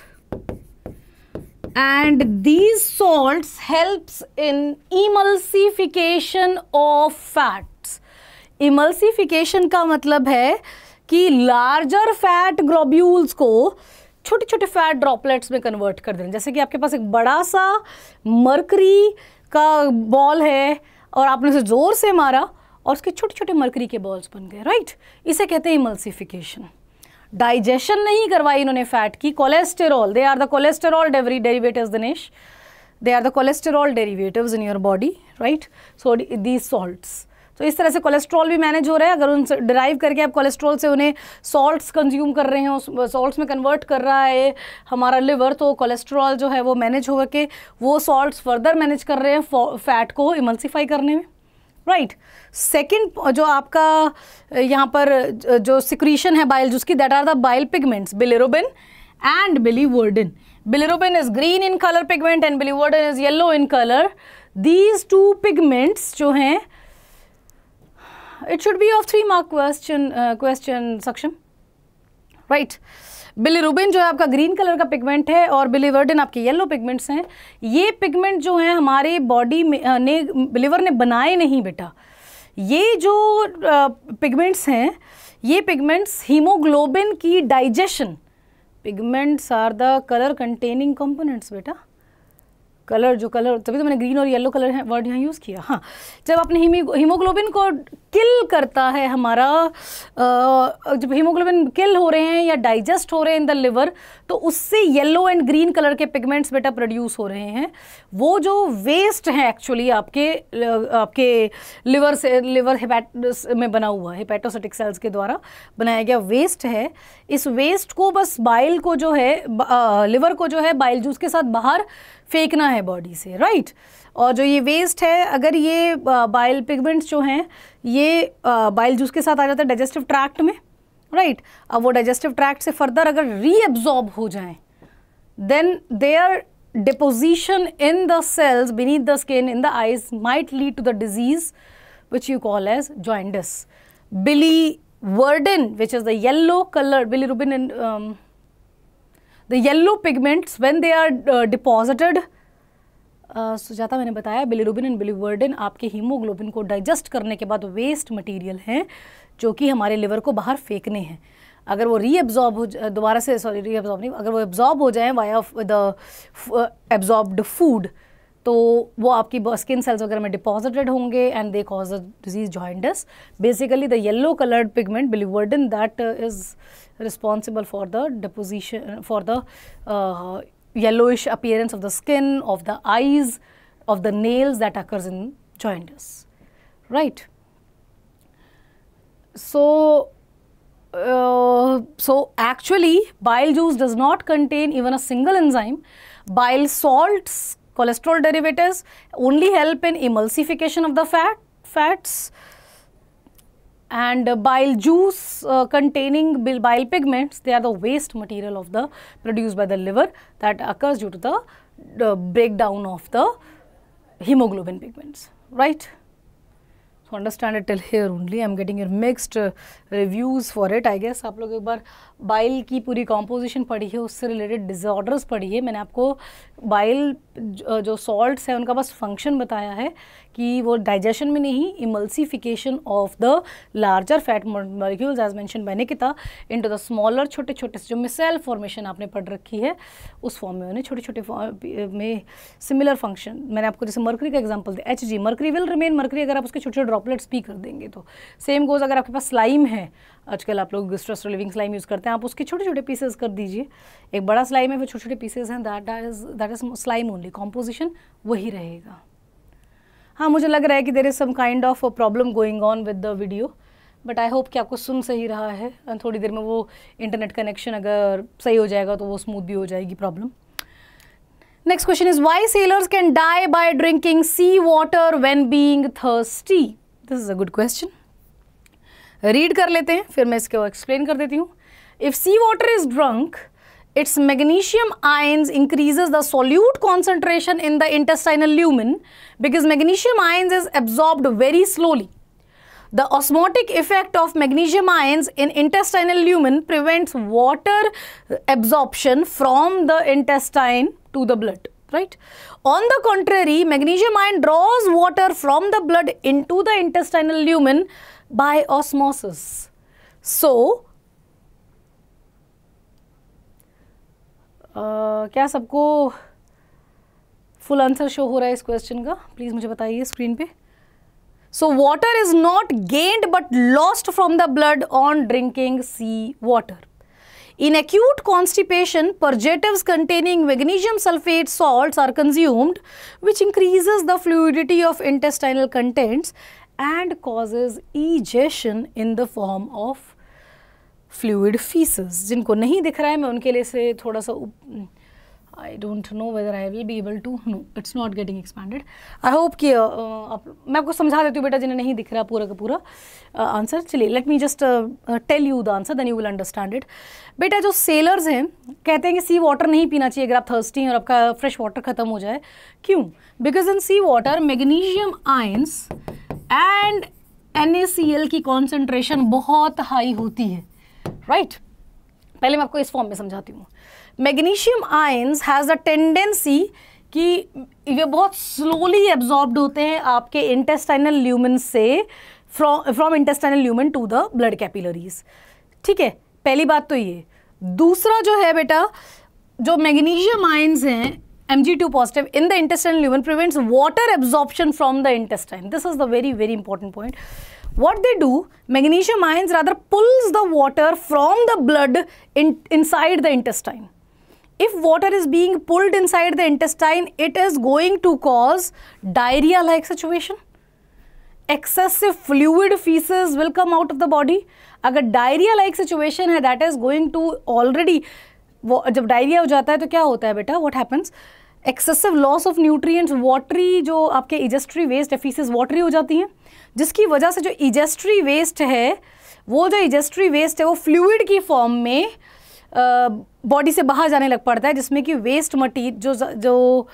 and these salts helps in emulsification of fats. Emulsification का मतलब है कि लार्जर फैट ग्लोब्यूल्स को छोटे छोटे फैट ड्रॉपलेट्स में कन्वर्ट कर देना। जैसे कि आपके पास एक बड़ा सा मरकरी का बॉल है और आपने उसे जोर से मारा और उसके छोटे छोटे मरकरी के बॉल्स बन गए, राइट। इसे कहते हैं इमल्सिफिकेशन। डाइजेशन नहीं करवाई इन्होंने फैट की, cholesterol, they are the cholesterol derivatives Dinesh, they are the cholesterol derivatives in your body, right. So these salts, तो इस तरह से कोलेस्ट्रॉल भी मैनेज हो रहा है। अगर उनसे डिराइव करके आप कोलेस्ट्रॉल से उन्हें सॉल्ट्स कंज्यूम कर रहे हैं, उस सॉल्ट्स में कन्वर्ट कर रहा है हमारा लिवर, तो कोलेस्ट्रॉल जो है वो मैनेज हो के वो सॉल्ट्स फर्दर मैनेज कर रहे हैं फैट को इमल्सीफाई करने में, राइट। सेकेंड जो आपका यहाँ पर जो सिक्रीशन है बाइल जूस की, that are the bile pigments, bilirubin and biliverdin. Bilirubin is green in color pigment and biliverdin is yellow in color. These two pigments जो हैं It should be of three mark question uh, question Saksham, right? Bilirubin जो है आपका ग्रीन कलर का पिगमेंट है और बिलीवर्डिन आपके येलो पिगमेंट्स हैं. ये पिगमेंट जो हैं हमारे बॉडी में ने लिवर ने बनाए नहीं बेटा. ये जो पिगमेंट्स हैं ये पिगमेंट्स हीमोग्लोबिन की digestion. Pigments are the colour containing components बेटा. कलर जो कलर, तभी तो मैंने ग्रीन और येलो कलर है वर्ड यहाँ यूज़ किया. हाँ, जब अपने हीमोग्लोबिन को किल करता है हमारा, जब हीमोग्लोबिन किल हो रहे हैं या डाइजेस्ट हो रहे हैं इन द लिवर, तो उससे येलो एंड ग्रीन कलर के पिगमेंट्स बेटा प्रोड्यूस हो रहे हैं. वो जो वेस्ट हैं एक्चुअली आपके आपके लिवर से, लिवर हेपेटस में बना हुआ हेपेटोसाइटिक सेल्स के द्वारा बनाया गया वेस्ट है. इस वेस्ट को बस बाइल को जो है लिवर को जो है बाइल जूस के साथ बाहर फेंकना है बॉडी से, राइट. और जो ये वेस्ट है, अगर ये बाइल पिगमेंट्स जो हैं ये बाइल जूस के साथ आ जाता है डाइजेस्टिव ट्रैक्ट में, राइट. अब वो डाइजेस्टिव ट्रैक्ट से फर्दर अगर रीअब्जॉर्ब हो जाएं, then their deposition in the cells beneath the skin in the eyes might lead to the disease which you call as jaundice. Biliverdin which is the yellow colour, bilirubin and the yellow pigments when they are uh, deposited, uh, Sujata मैंने बताया बिलीरुबिन एंड बिलीवर्डिन आपके हीमोग्लोबिन को डाइजेस्ट करने के बाद वेस्ट मटेरियल हैं जो कि हमारे लिवर को बाहर फेंकने हैं. अगर वो रीअब्जॉर्ब हो, दोबारा से सॉरी रीअब्जॉर्ब नहीं, अगर वो एब्जॉर्ब हो जाए वाया द एब्जॉर्ब्ड फूड, तो वो आपकी स्किन सेल्स वगैरह में डिपॉजिटेड होंगे and they cause a disease jaundice. Basically the yellow coloured pigment biliverdin that is responsible for the deposition, for the uh, yellowish appearance of the skin, of the eyes, of the nails that occurs in jaundice, right. So uh, so actually bile juice does not contain even a single enzyme. Bile salts, cholesterol derivatives only help in emulsification of the fat fats. And uh, bile juice uh, containing bile pigments, they are the waste material of the produced by the liver that occurs due to the, the breakdown of the hemoglobin pigments, right. So understand it till here only. I am getting your mixed uh, reviews for it. I guess आप लोग एक बार बाइल की पूरी कॉम्पोजिशन पढ़ी है, उससे रिलेटेड डिजॉर्डर्स पढ़ी है. मैंने आपको बाइल जो सॉल्ट्स है उनका बस फंक्शन बताया है कि वो डाइजेशन में नहीं, emulsification of the larger fat molecules as mentioned by Nikita into the smaller, छोटे छोटे से जो मिसेल फॉर्मेशन आपने पढ़ रखी है उस फॉर्म में उन्हें छोटे छोटे में सिमिलर फंक्शन. मैंने आपको जैसे मर्करी का एग्जांपल दिया, H G mercury will remain mercury, अगर आप उसके छोटे छोटे ड्रॉपलेट्स भी कर देंगे तो. सेम गोज अगर आपके पास स्लाइम है, आजकल आप लोग स्ट्रेस रिलीविंग स्लाइम यूज़ करते हैं, आप उसके छोटे छोटे पीसेस कर दीजिए. एक बड़ा स्लाइम है फिर छोटे छोटे पीसेस हैं, that is that is slime only, composition वही रहेगा. हाँ, मुझे लग रहा है कि there is some kind of problem going on with the video, but I hope कि आपको सुन सही रहा है. थोड़ी देर में वो इंटरनेट कनेक्शन अगर सही हो जाएगा तो वो स्मूथ भी हो जाएगी problem. Next question is why sailors can die by drinking sea water when being thirsty. This is a good question. Read कर लेते हैं फिर मैं इसको एक्सप्लेन कर देती हूँ. If sea water is drunk, its magnesium ions increases the solute concentration in the intestinal lumen because magnesium ions is absorbed very slowly. The osmotic effect of magnesium ions in intestinal lumen prevents water absorption from the intestine to the blood, right? On the contrary, magnesium ion draws water from the blood into the intestinal lumen by osmosis. So, Uh, क्या सबको फुल आंसर शो हो रहा है इस क्वेश्चन का? प्लीज़ मुझे बताइए स्क्रीन पे. So water is not gained but lost from the blood on drinking sea water. In acute constipation, purgatives containing magnesium sulfate salts are consumed, which increases the fluidity of intestinal contents and causes egestion in the form of fluid faeces. जिनको नहीं दिख रहा है मैं उनके लिए से थोड़ा सा, I don't know whether I will be able to, no it's not getting expanded. I hope कि आप, मैं आपको समझा देती हूँ बेटा जिन्हें नहीं दिख रहा पूरा का पूरा आंसर. चलिए let me just tell you the answer, then you will understand it. बेटा जो सेलर्स हैं कहते हैं कि सी वाटर नहीं पीना चाहिए अगर आप थर्स्टी हैं और आपका फ्रेश वाटर खत्म हो जाए. क्यों? Because in sea water magnesium ions and N A C L की कॉन्सेंट्रेशन बहुत हाई होती है, राइट right? पहले मैं आपको इस फॉर्म में समझाती हूँ। Magnesium ions has a tendency कि ये बहुत स्लोली एब्जॉर्ब्ड होते हैं आपके इंटेस्टाइनल ल्यूमेन से, from from intestinal lumen to the blood capillaries, ठीक है, पहली बात तो ये। दूसरा जो है बेटा, जो मैग्नीशियम आयंस हैं M G two positive in the intestinal lumen prevents water absorption from the intestine. This is the very very important point. What they do, magnesium ions rather pulls the water from the blood in, inside the intestine. If water is being pulled inside the intestine, it is going to cause diarrhea like situation. Excessive fluid feces will come out of the body. अगर diarrhea like situation है, that is going to already, वो जब डायरिया हो जाता है तो क्या होता है बेटा, what happens, excessive loss of nutrients, watery जो आपके इजेस्ट्री वेस्ट है, फीसेस वाटरी हो जाती हैं, जिसकी वजह से जो इजेस्ट्री वेस्ट है, वो जो इजेस्ट्री वेस्ट है वो फ्लूइड की फॉर्म में बॉडी से बाहर जाने लग पड़ता है, जिसमें कि वेस्ट मटीरियल जो जो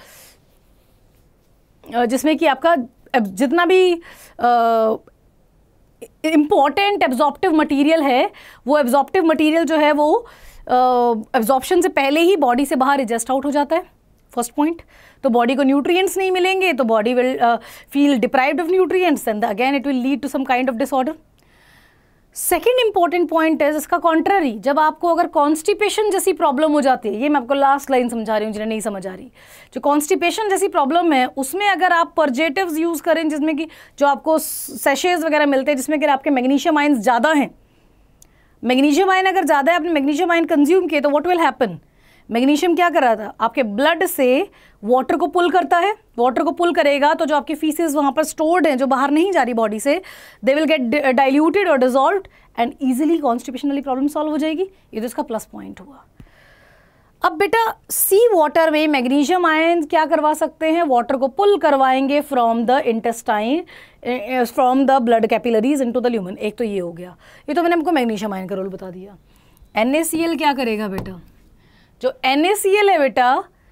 जिसमें कि आपका जितना भी इम्पॉर्टेंट एब्जॉर्प्टिव मटीरियल है, वो एब्जॉर्प्टिव मटीरियल जो है वो एब्जॉर्प्शन uh, से पहले ही बॉडी से बाहर एडजस्ट आउट हो जाता है, फर्स्ट पॉइंट। तो बॉडी को न्यूट्रिएंट्स नहीं मिलेंगे तो body will feel deprived of nutrients and again it will lead to some kind of disorder. Second important point है इसका कॉन्ट्ररी, जब आपको अगर कॉन्स्टिपेशन जैसी प्रॉब्लम हो जाती है, ये मैं आपको लास्ट लाइन समझा रही हूँ जिन्हें नहीं समझ आ रही, जो कॉन्स्टिपेशन जैसी प्रॉब्लम है उसमें अगर आप पर्जेटिव्स यूज़ करें, जिसमें कि जो आपको सेशेज वगैरह मिलते हैं जिसमें अगर आपके मैग्नीशियम आयंस ज़्यादा हैं, मैग्नीशियम आयन अगर ज़्यादा है, आपने मैग्नीशियम आयन कंज्यूम किए, तो व्हाट विल हैपन, मैग्नीशियम क्या कर रहा था, आपके ब्लड से वाटर को पुल करता है, वाटर को पुल करेगा तो जो आपकी फीसेस वहाँ पर स्टोर्ड हैं, जो बाहर नहीं जा रही बॉडी से, दे विल गेट डाइल्यूटेड और डिजॉल्व्ड एंड ईजिली कॉन्स्टिपेशन वाली प्रॉब्लम सॉल्व हो जाएगी। ये तो इसका प्लस पॉइंट हुआ। अब बेटा सी वाटर में मैग्नीशियम आयन क्या करवा सकते हैं, वाटर को पुल करवाएंगे from the intestine, from the blood capillaries into the lumen. एक तो ये हो गया, ये तो मैंने आपको मैग्नीशियम आयन का रोल बता दिया। एन ए सी एल क्या करेगा बेटा, जो एन ए सी एल है बेटा,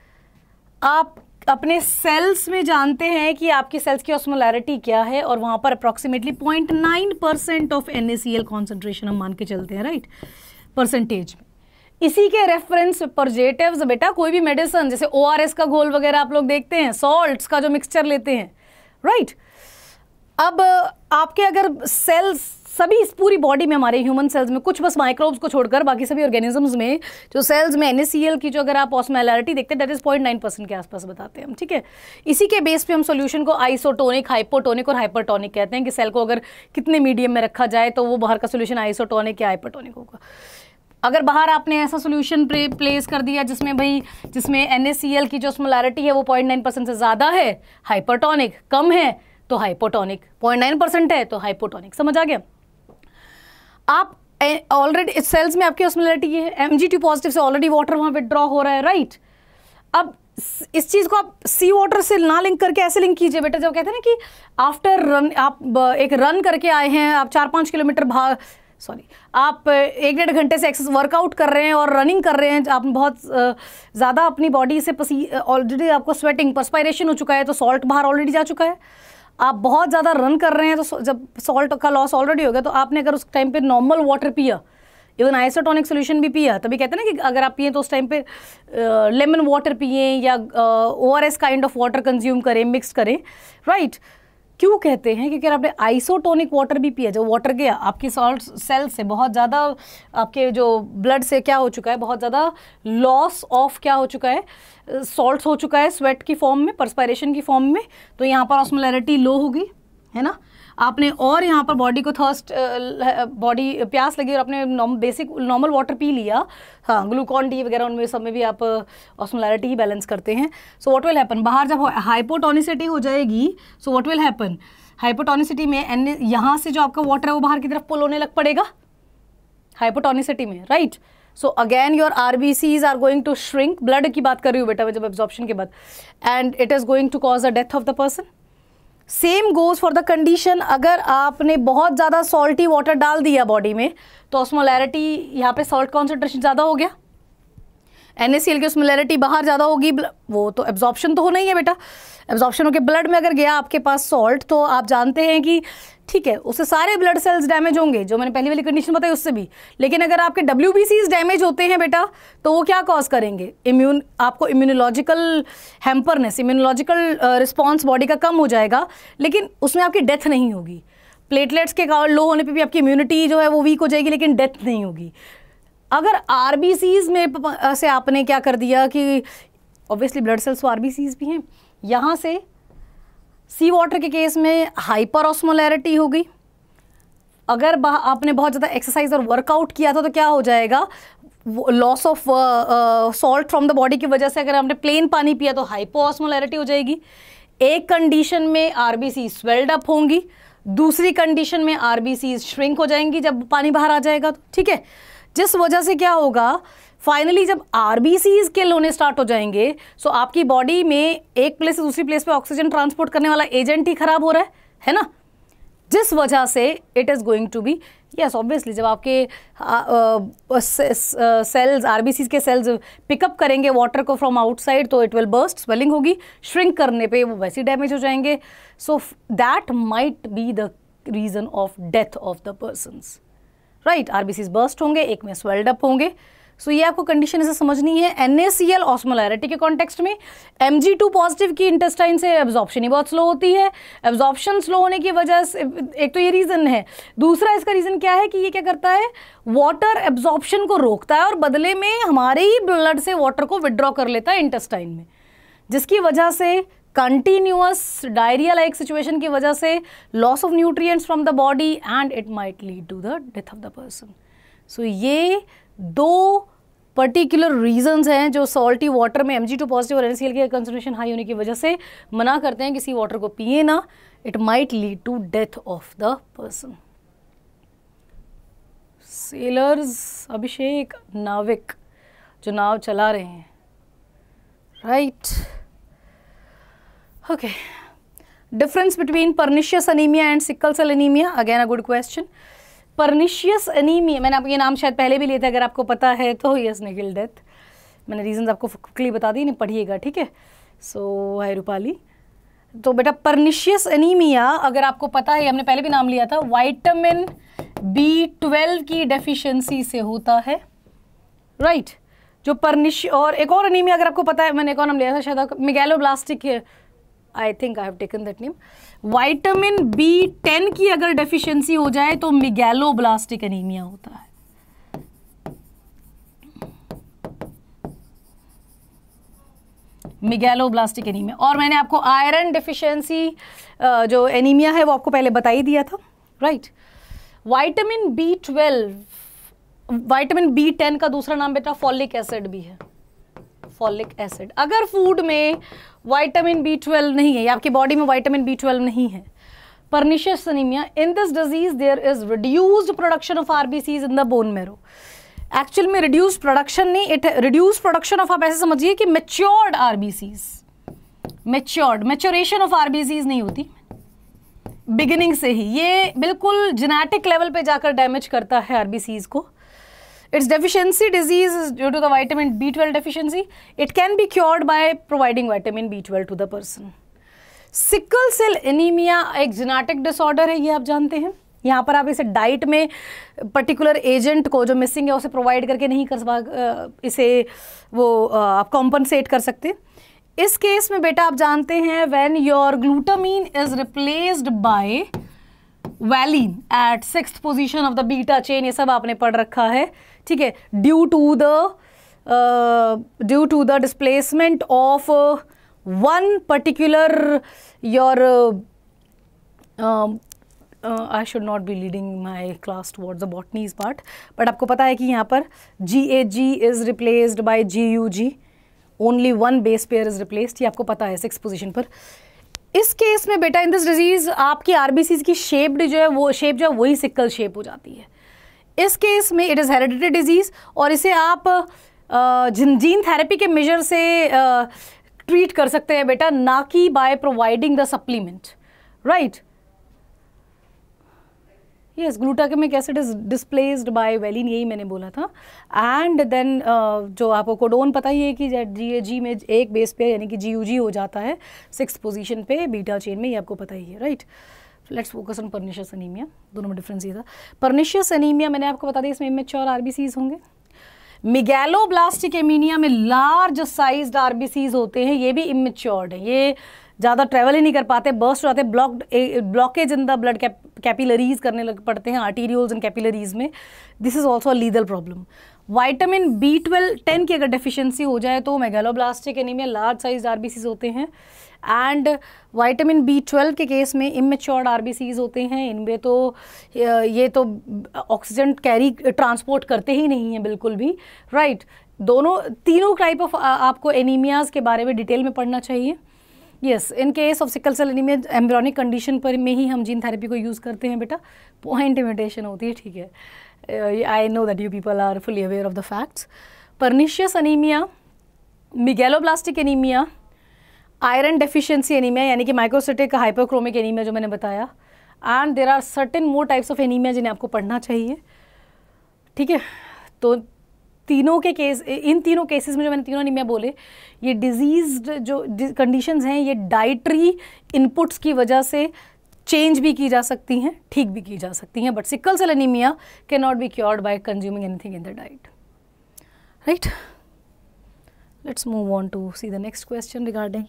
आप अपने सेल्स में जानते हैं कि आपकी सेल्स की ऑस्मोलैरिटी क्या है, और वहाँ पर approximately point nine percent of N A C L concentration हम मान के चलते हैं, राइट, परसेंटेज में। इसी के रेफरेंस पर्जेटिव्स बेटा, कोई भी मेडिसिन जैसे ओ आर एस का घोल वगैरह आप लोग देखते हैं, सॉल्ट्स का जो मिक्सचर लेते हैं, राइट। अब आपके अगर सेल्स सभी इस पूरी बॉडी में, हमारे ह्यूमन सेल्स में, कुछ बस माइक्रोब्स को छोड़कर बाकी सभी ऑर्गेनिजम्स में जो सेल्स में एन ए सी एल की जो अगर आप ऑस्मोलैरिटी देखते हैं, that is point nine percent के आसपास बताते हैं हम, ठीक है। इसी के बेस पे हम सॉल्यूशन को आइसोटोनिक, हाइपोटोनिक और हाइपरटोनिक कहते हैं कि सेल को अगर कितने मीडियम में रखा जाए तो वो बाहर का सॉल्यूशन आइसोटोनिक या हाइपरटोनिक होगा। अगर बाहर आपने ऐसा सॉल्यूशन प्लेस कर दिया जिसमें भाई जिसमें एन ए सी एल की जो ऑस्मोलैरिटी है वो पॉइंट नाइन परसेंट से ज़्यादा है, हाइपरटोनिक, कम है तो हाइपोटोनिक, पॉइंट नाइन परसेंट है तो हाइपोटोनिक, समझ आ गया। आप ऑलरेडी सेल्स में आपकी ऑस्मोलैरिटी ये है, एम जी टू पॉजिटिव से ऑलरेडी वाटर वहाँ विड्रॉ हो रहा है, राइट। अब इस चीज़ को आप सी वाटर से ना लिंक करके ऐसे लिंक कीजिए बेटा, जब कहते हैं ना कि आफ्टर रन, आप एक रन करके आए हैं, आप चार पाँच किलोमीटर भाग सॉरी आप एक डेढ़ घंटे से एक्सेस वर्कआउट कर रहे हैं और रनिंग कर रहे हैं, आप बहुत ज़्यादा अपनी बॉडी से पसी ऑलरेडी आपको स्वेटिंग पर्सपायरेशन हो चुका है, तो सॉल्ट बाहर ऑलरेडी जा चुका है। आप बहुत ज़्यादा रन कर रहे हैं तो जब सॉल्ट का लॉस ऑलरेडी हो गया, तो आपने अगर उस टाइम पे नॉर्मल वाटर पिया, इवन आइसोटोनिक सोल्यूशन भी पिया, तभी कहते हैं ना कि अगर आप पिए तो उस टाइम पे लेमन वाटर पिए या O R S kind of water consume करें, मिक्स करें, राइट। क्यों कहते हैं, क्योंकि आपने आइसोटोनिक वाटर भी पिया, जो वाटर गया आपकी सॉल्ट सेल से बहुत ज़्यादा, आपके जो ब्लड से क्या हो चुका है, बहुत ज़्यादा लॉस ऑफ क्या हो चुका है, सॉल्ट्स हो चुका है स्वेट की फॉर्म में, पर्सपायरेशन की फॉर्म में, तो यहाँ पर ऑस्मोलैरिटी लो होगी, है ना। आपने और यहाँ पर बॉडी को थर्स्ट, बॉडी प्यास लगी और आपने बेसिक नॉर्मल वाटर पी लिया, हाँ, ग्लूकॉन डी वगैरह उनमें सब में भी आप ऑस्मोलैरिटी ही बैलेंस करते हैं। सो व्हाट विल हैपन, बाहर जब हाइपोटोनिसिटी हो जाएगी, so what will happen, hypotonicity में एन यहाँ से जो आपका वाटर है वो बाहर की तरफ पुल होने लग पड़ेगा हाइपोटोनिसिटी में, right. So again your R B Cs are going to shrink, blood की बात कर रही हूँ बेटा जब एब्जॉर्प्शन के बाद, and it is going to cause the death of the person. Same goes for the condition, अगर आपने बहुत ज़्यादा सॉल्टी वाटर डाल दिया बॉडी में तो ऑस्मोलैरिटी, यहाँ पे सॉल्ट कॉन्सेंट्रेशन ज़्यादा हो गया, एन ए सी एल की ऑस्मोलैरिटी बाहर ज़्यादा होगी, वो तो एब्जॉर्प्शन तो होना ही है बेटा। एब्जॉर्प्शन होकर ब्लड में अगर गया आपके पास सॉल्ट, तो आप जानते हैं कि ठीक है उससे सारे ब्लड सेल्स डैमेज होंगे, जो मैंने पहली वाली कंडीशन बताई उससे भी। लेकिन अगर आपके डब्ल्यू बी सीज डैमेज होते हैं बेटा, तो वो क्या कॉज करेंगे, इम्यून आपको immunological hamperness, immunological response body का कम हो जाएगा, लेकिन उसमें आपकी डेथ नहीं होगी। प्लेटलेट्स के लो होने पे भी आपकी इम्यूनिटी जो है वो वीक हो जाएगी, लेकिन डेथ नहीं होगी। अगर आरबीसीज में से आपने क्या कर दिया कि ऑब्वियसली ब्लड सेल्स तो आरबीसीज भी हैं, यहाँ से सी वाटर के केस में हाइपर ऑस्मोलैरिटी होगी। अगर आपने बहुत ज़्यादा एक्सरसाइज और वर्कआउट किया था तो क्या हो जाएगा, loss of salt from the body की वजह से अगर आपने प्लेन पानी पिया तो हाइपो ऑस्मोलैरिटी हो जाएगी। एक कंडीशन में आरबीसी स्वेल्ड अप होंगी, दूसरी कंडीशन में आरबीसी श्रिंक हो जाएंगी जब पानी बाहर आ जाएगा तो, ठीक है। जिस वजह से क्या होगा, फाइनली जब आरबीसीज किल होने स्टार्ट हो जाएंगे, सो आपकी बॉडी में एक प्लेस से दूसरी प्लेस पे ऑक्सीजन ट्रांसपोर्ट करने वाला एजेंट ही खराब हो रहा है है ना, जिस वजह से it is going to be, yes obviously जब आपके सेल्स आरबीसीज के सेल्स पिकअप करेंगे वाटर को फ्रॉम आउटसाइड, तो इट विल बर्स्ट, स्वेलिंग होगी, श्रिंक करने पे वो वैसे डैमेज हो जाएंगे। So that might be the reason of death of the persons, right. RBCs burst होंगे, एक में स्वेल्ड अप होंगे। सो so, ये आपको कंडीशन ऐसे समझनी है। N A C L osmolarity के कॉन्टेक्स्ट में एम जी टू पॉजिटिव की इंटेस्टाइन से एब्जॉर्प्शन ही बहुत स्लो होती है। एब्जॉर्प्शन स्लो होने की वजह से एक तो ये रीज़न है, दूसरा इसका रीज़न क्या है कि ये क्या करता है, वाटर एब्जॉर्प्शन को रोकता है और बदले में हमारे ही ब्लड से वाटर को विड्रॉ कर लेता है इंटेस्टाइन में, जिसकी वजह से कंटिन्यूअस डायरिया लाइक सिचुएशन की वजह से loss of nutrients from the body and it might lead to the death of the person. So ये दो पर्टिकुलर रीजंस हैं जो सॉल्टी वाटर में एम जी टू पॉजिटिव और एन ए सी एल की कंसंट्रेशन हाई होने की वजह से मना करते हैं किसी वाटर को पिए ना, it might lead to death of the person. Sailors, Abhishek, नाविक जो नाव चला रहे हैं, right. Okay, difference between pernicious anaemia and sickle cell anaemia, again a good question. Pernicious anaemia, मैंने आपको ये नाम शायद पहले भी लिए थे, अगर आपको पता है तो, यस निखिल डेथ, मैंने रीजंस आपको क्लिकली बता दी, नहीं पढ़िएगा, ठीक है। सो हाय रूपाली। तो बेटा पर्निशियस अनीमिया अगर आपको पता है, हमने पहले भी नाम लिया था, विटामिन बी ट्वेल्व की डेफिशिएंसी से होता है, राइट। जो पर्निश और एक और अनीमिया अगर आपको पता है, मैंने एक और नाम लिया था शायद, megaloblastic, I think I have taken that name. Vitamin B ten की अगर डेफिशिएंसी हो जाए तो मेगैलोब्लास्टिक एनीमिया होता है। Megaloblastic anaemia. और मैंने आपको आयरन डेफिशिएंसी जो एनीमिया है वो आपको पहले बता ही दिया था, right. Vitamin B twelve, vitamin B ten का दूसरा नाम बेटा फॉलिक एसिड भी है, फॉलिक एसिड। अगर फूड में विटामिन बी ट्वेल्व नहीं है या आपकी बॉडी में विटामिन बी ट्वेल्व नहीं है, pernicious anaemia, in this disease there is reduced production of RBCs in the bone marrow. Actual में रिड्यूस्ड प्रोडक्शन नहीं, इट रिड्यूस्ड प्रोडक्शन ऑफ, आप ऐसे समझिए कि matured RBCs, matured, maturation of RBCs नहीं होती बिगिनिंग से ही, ये बिल्कुल जेनेटिक लेवल पे जाकर डैमेज करता है आरबीसीज को। Its deficiency disease is due to the vitamin B twelve deficiency. It can be cured by providing vitamin B twelve to the person. Sickle cell anemia एक genetic disorder है, ये आप जानते हैं। यहाँ पर आप इसे डाइट में पर्टिकुलर एजेंट को जो मिसिंग है उसे प्रोवाइड करके नहीं कर सक, इसे वो आप कॉम्पनसेट कर सकते। इस केस में बेटा आप जानते हैं when your glutamine is replaced by valine at sixth position of the beta chain, ये सब आपने पढ़ रखा है, ठीक है। Due to the due to the displacement of one particular your, I should not be leading my class towards the botany's part, but आपको पता है कि यहाँ पर G A G is replaced by G U G, only one base pair is replaced, ये आपको पता है सिक्स पोजीशन पर। इस केस में बेटा इन दिस डिजीज आपकी आरबीसीज की शेप जो है वो शेप जो है वही सिकल शेप हो जाती है। इस केस में इट इज़ हेरिडिटरी डिजीज और इसे आप जीन थेरेपी के मेजर से ट्रीट कर सकते हैं बेटा, ना कि by providing the supplement, right. Yes, glutamic acid is displaced by valine, यही मैंने बोला था। एंड देन uh, जो आपको कोडोन पता ही है कि जी जी में एक बेस पे यानी कि जी यू जी हो जाता है सिक्स पोजीशन पे बीटा चेन में, ये आपको पता ही है, right. Let's focus on pernicious anaemia, दोनों में डिफरेंस ये था। पर्निशियस एनीमिया मैंने आपको बता दिया, इसमें इमेच्योर आरबीसीज होंगे। मेगैलोब्लास्टिक एनीमिया में लार्ज साइज्ड आरबीसीज होते हैं, ये भी इमेच्योर्ड है, ये ज़्यादा ट्रैवल ही नहीं कर पाते, बर्स्ट हो जाते हैं, blocked blockage in the blood capillaries करने लग पड़ते हैं, आर्टीरियोल्स एंड कैपिलरीज में। This is also a lethal problem. Vitamin B twelve ten की अगर डेफिशिएंसी हो जाए तो megaloblastic anaemia, large size RBCs होते हैं। एंड विटामिन बी ट्वेल्व के केस में इमेच्योर्ड आरबीसीज होते हैं, इनमें तो ये तो ऑक्सीजन कैरी ट्रांसपोर्ट करते ही नहीं हैं बिल्कुल भी, राइट right. दोनों तीनों टाइप ऑफ आपको एनीमियाज के बारे में डिटेल में पढ़ना चाहिए। Yes, in case of sickle cell anaemia embryonic condition पर में ही हम जीन थेरेपी को यूज़ करते हैं बेटा, पॉइंट इमिटेशन होती है, ठीक है। I know that you people are fully aware of the facts. Pernicious anaemia, megaloblastic anaemia, iron deficiency anaemia यानी कि माइक्रोसिटिक हाइपोक्रोमिक एनीमिया जो मैंने बताया, and there are certain more types of anaemia जिन्हें आपको पढ़ना चाहिए, ठीक है। तो तीनों के केस, इन तीनों केसेस में जो मैंने तीनों एनीमिया बोले, ये डिजीज जो कंडीशंस हैं ये डाइटरी इनपुट्स की वजह से चेंज भी की जा सकती हैं, ठीक भी की जा सकती हैं, but sickle cell anaemia can not be cured by consuming anything in the diet, right. Let's move on to see the next question regarding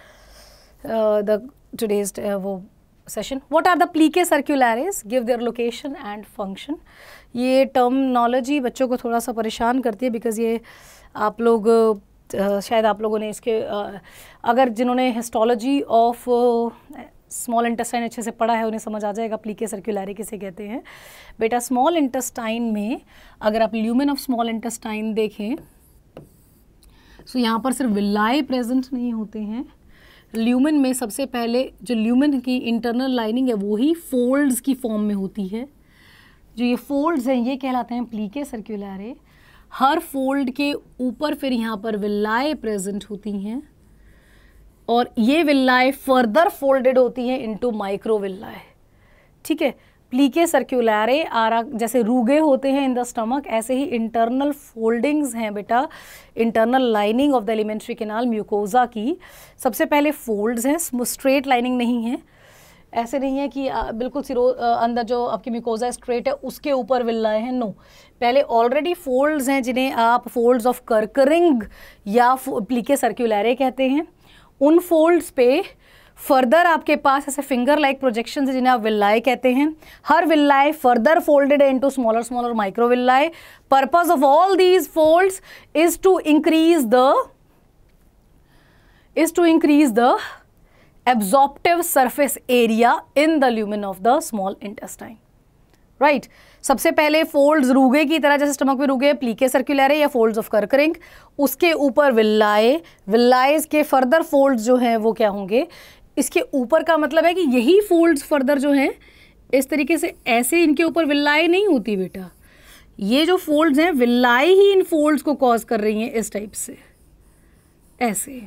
uh, the today's uh, वो session. What are the plicae circulares? Give their location and function. ये terminology बच्चों को थोड़ा सा परेशान करती है, बिकॉज ये आप लोग uh, शायद आप लोगों ने इसके uh, अगर जिन्होंने हिस्टोलॉजी ऑफ स्मॉल इंटेस्टाइन अच्छे से पढ़ा है उन्हें समझ आ जाएगा प्लीके सर्कुलरे किसे कहते हैं। बेटा स्मॉल इंटेस्टाइन में अगर आप ल्यूमेन ऑफ स्मॉल इंटेस्टाइन देखें सो so, यहाँ पर सिर्फ विलाई प्रेजेंट नहीं होते हैं। ल्यूमेन में सबसे पहले जो ल्यूमेन की इंटरनल लाइनिंग है वो ही फोल्ड्स की फॉर्म में होती है। जो ये फोल्ड्स हैं ये कहलाते हैं प्लीके सर्कुलरे। हर फोल्ड के ऊपर फिर यहाँ पर विलाई प्रेजेंट होती हैं और ये विलाई फर्दर फोल्डेड होती हैं इनटू माइक्रो विलाई, ठीक है। प्लीके सर्कुलरे आरा जैसे रूगे होते हैं इन द स्टमक, ऐसे ही इंटरनल फोल्डिंग्स हैं बेटा, internal lining of the alimentary canal mucosa की। सबसे पहले फोल्ड्स हैं, स्ट्रेट लाइनिंग नहीं है, ऐसे नहीं है कि बिल्कुल सिरो अंदर जो आपकी म्यूकोजा स्ट्रेट है उसके ऊपर विल्लाए हैं, नो। पहले ऑलरेडी फोल्ड्स हैं जिन्हें आप फोल्ड्स ऑफ कर्करिंग या प्लीके सर्कुलरे कहते हैं। उन फोल्ड्स पे फर्दर आपके पास ऐसे फिंगर लाइक प्रोजेक्शन है जिन्हें आप विल्लाए कहते हैं। हर villi further folded into smaller smaller micro villi. Purpose of all these folds is to increase the is to increase the absorptive surface area in the lumen of the small intestine, right. सबसे पहले फोल्ड्स रूगे की तरह जैसे स्टमक में रूगे प्लीके सर्कुलरे या फोल्ड्स ऑफ कर्करिंग, उसके ऊपर विल्लाए, विल्लाइज के फर्दर फोल्ड्स जो हैं वो क्या होंगे, इसके ऊपर का मतलब है कि यही फोल्ड्स फर्दर जो हैं इस तरीके से ऐसे इनके ऊपर विल्लाए नहीं होती बेटा, ये जो फोल्ड्स हैं विल्लाए ही इन फोल्ड्स को कॉज कर रही हैं इस टाइप से, ऐसे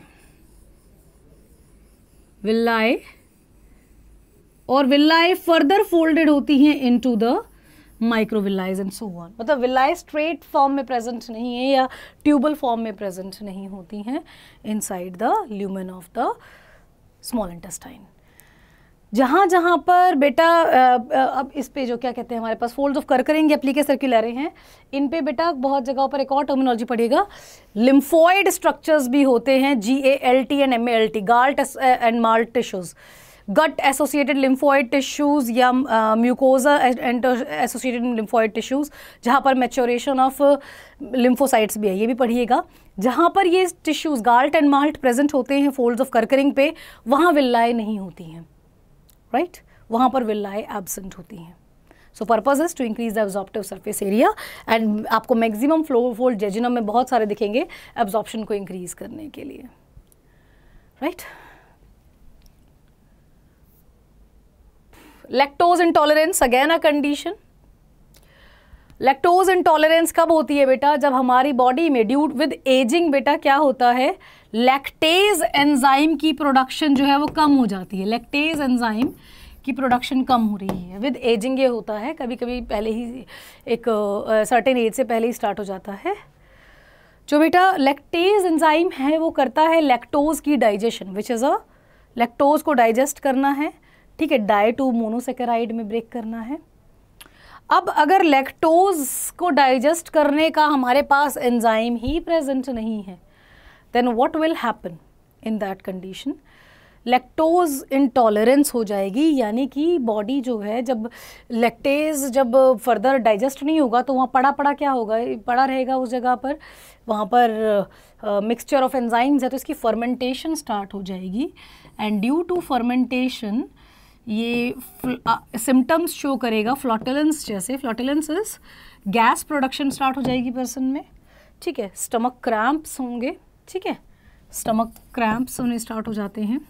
विल्लाए, और विल्लाए फर्दर फोल्डेड होती हैं into the microvilli and so on. मतलब विलाई स्ट्रेट फॉर्म में प्रेजेंट नहीं है या ट्यूबल फॉर्म में प्रेजेंट नहीं होती हैं inside the lumen of the small intestine. जहाँ जहाँ पर बेटा अब इस पे जो क्या कहते हैं हमारे पास फोल्ड्स ऑफ कर्करिंग या प्लीके सर्कुलरे हैं, इन पे बेटा बहुत जगहों पर एक और टर्मिनोलॉजी पढ़ेगा, लिम्फोइड स्ट्रक्चर्स भी होते हैं, G A L T and M A L T, GALT and MALT tissues, gut associated lymphoid tissues या म्यूकोजा एसोसिएटेड लिम्फोइड टिश्यूज, जहाँ पर मैच्योरेशन ऑफ लिम्फोसाइट्स भी है, ये भी पढ़िएगा। जहाँ पर ये tissues GALT and MALT present होते हैं फोल्ड्स ऑफ कर्करिंग पे, वहाँ विल्लाए नहीं होती हैं, राइट right? वहाँ पर विल्लाए एब्सेंट होती हैं। So purpose is to increase the absorptive surface area and आपको मैक्सिमम फ्लो फोल्ड जेजिनम में बहुत सारे दिखेंगे एब्जॉर्प्शन को इंक्रीज करने के लिए, right. Lactose intolerance again a condition. Lactose intolerance कब होती है बेटा, जब हमारी बॉडी में ड्यू विद एजिंग बेटा क्या होता है, लैक्टेज एंजाइम की प्रोडक्शन जो है वो कम हो जाती है। लैक्टेज एंजाइम की प्रोडक्शन कम हो रही है। विद एजिंग ये होता है, कभी कभी पहले ही एक सर्टेन एज से पहले ही स्टार्ट हो जाता है। जो बेटा लैक्टेज एंजाइम है वो करता है लैक्टोज की digestion, which is a lactose को डाइजेस्ट करना है, ठीक है, डाई टू मोनोसेकेराइड में ब्रेक करना है। अब अगर लैक्टोज को डाइजेस्ट करने का हमारे पास एंजाइम ही प्रेजेंट नहीं है, then what will happen in that condition, lactose intolerance हो जाएगी, यानी कि बॉडी जो है जब लैक्टेज जब फर्दर डाइजेस्ट नहीं होगा तो वहाँ पड़ा पड़ा क्या होगा, पड़ा रहेगा उस जगह पर, वहाँ पर मिक्सचर ऑफ एंजाइम्स है, तो इसकी फर्मेंटेशन स्टार्ट हो जाएगी। एंड ड्यू टू फर्मेंटेशन ये सिम्टम्स शो करेगा फ्लॉटुलेंस जैसे। Flatulence is gas production start हो जाएगी पर्सन में, ठीक है, स्टमक क्रैम्प्स होंगे, ठीक है, स्टमक क्रैम्प्स होने स्टार्ट हो जाते हैं।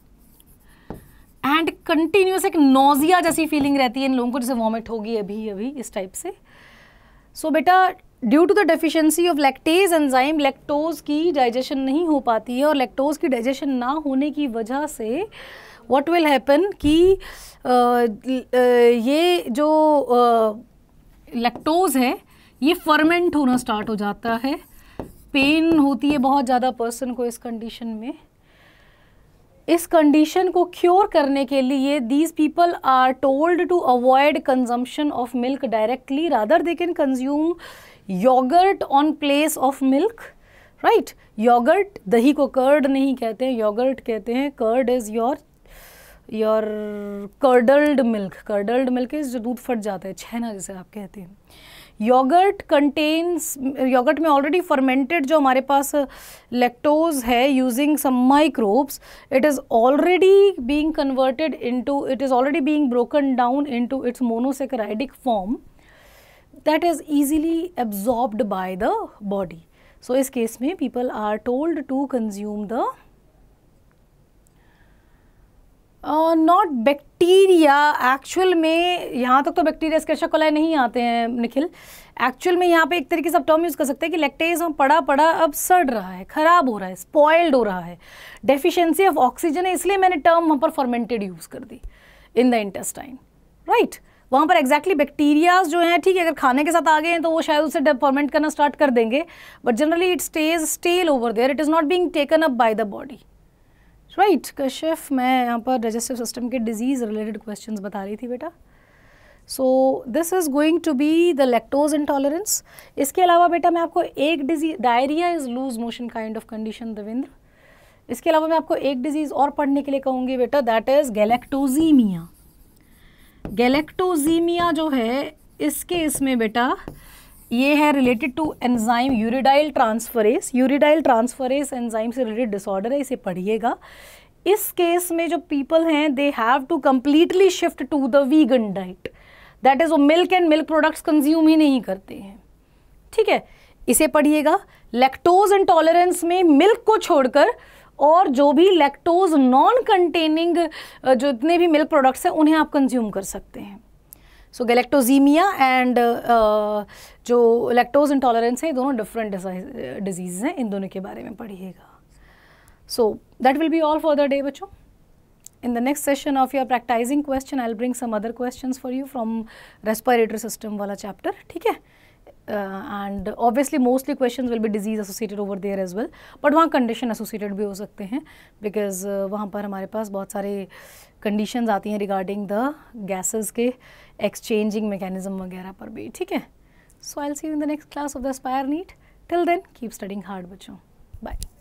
एंड कंटिन्यूस एक नोजिया जैसी फीलिंग रहती है इन लोगों को, जैसे वॉमिट होगी अभी अभी इस टाइप से। सो so, बेटा due to the deficiency of lactase enzyme lactose की डाइजेशन नहीं हो पाती है, और लैक्टोज की डाइजेशन ना होने की वजह से व्हाट विल हैपन कि आ, आ, ये जो लैक्टोज है ये फर्मेंट होना स्टार्ट हो जाता है। पेन होती है बहुत ज़्यादा पर्सन को इस कंडीशन में। इस कंडीशन को क्योर करने के लिए these people are told to avoid consumption of milk directly, rather they can consume yogurt on place of milk, right. Yogurt, दही को कर्ड नहीं कहते हैं, योगर्ट कहते हैं। Curd is your your curdled milk, curdled milk is जो दूध फट जाता है, छेना जिसे आप कहते हैं। योगर्ट कंटेन्स, योगर्ट में ऑलरेडी फर्मेंटेड जो हमारे पास लैक्टोज है using some microbes, it is already being converted into, it is already being broken down into its monosaccharidic form that is easily absorbed by the body. So इस केस में people are told to consume the uh, not bacteria, actual में यहाँ तक तो बैक्टीरिया एस्केरिया कोलाई नहीं आते हैं निखिल। एक्चुअल में यहाँ पे एक तरीके से आप टर्म यूज़ कर सकते हैं कि लैक्टेज हम पड़ा पड़ा अब सड़ रहा है, ख़राब हो रहा है, स्पॉइल्ड हो रहा है, डेफिशिएंसी ऑफ ऑक्सीजन है, इसलिए मैंने टर्म वहाँ पर फर्मेंटेड यूज़ कर दी इन द इंटेस्टाइन, राइट। वहाँ पर एग्जैक्टली बैक्टीरियाज जो हैं, ठीक है, अगर खाने के साथ आ गए हैं तो वो शायद उससे फर्मेंट करना स्टार्ट कर देंगे, but generally it stays stale over there, it is not being taken up by the body, right. Kashif, मैं यहाँ पर डाइजेस्टिव सिस्टम के डिजीज़ रिलेटेड क्वेश्चंस बता रही थी बेटा। So this is going to be the lactose intolerance. इसके अलावा बेटा मैं आपको एक disease, diarrhoea is loose motion kind of condition Devendra. इसके अलावा मैं आपको एक डिजीज़ और पढ़ने के लिए कहूँगी बेटा, दैट इज़ गैलेक्टोजीमिया। गैलेक्टोजीमिया जो है इसके इसमें बेटा ये है related to enzyme uridyl transferase. Uridyl transferase enzyme से रिलेटेड डिसऑर्डर है, इसे पढ़िएगा। इस केस में जो पीपल हैं they have to completely shift to the vegan diet, that is वो milk and milk products consume ही नहीं करते हैं, ठीक है, इसे पढ़िएगा। लैक्टोज इंटॉलरेंस में मिल्क को छोड़कर और जो भी लैक्टोज नॉन कंटेनिंग जो इतने भी मिल्क प्रोडक्ट्स हैं उन्हें आप कंज्यूम कर सकते हैं। सो गैलेक्टोजीमिया एंड जो लैक्टोज इंटॉलरेंस है, दोनों डिफरेंट डिजीज़ हैं, इन दोनों के बारे में पढ़िएगा। So that will be all for the day बच्चों। In the next session of your practicing question, I'll bring some other questions for you from respiratory system वाला chapter, ठीक है। And obviously mostly questions will be disease associated over there as well, but वहाँ कंडीशन एसोसिएटेड भी हो सकते हैं, बिकॉज uh, वहाँ पर हमारे पास बहुत सारे कंडीशंस आती हैं रिगार्डिंग द गैसेस के एक्सचेंजिंग मैकेनिज्म वगैरह पर भी, ठीक है। So I will see you in the next class of the Aspire NEET. Till then keep studying hard बच्चों, बाय।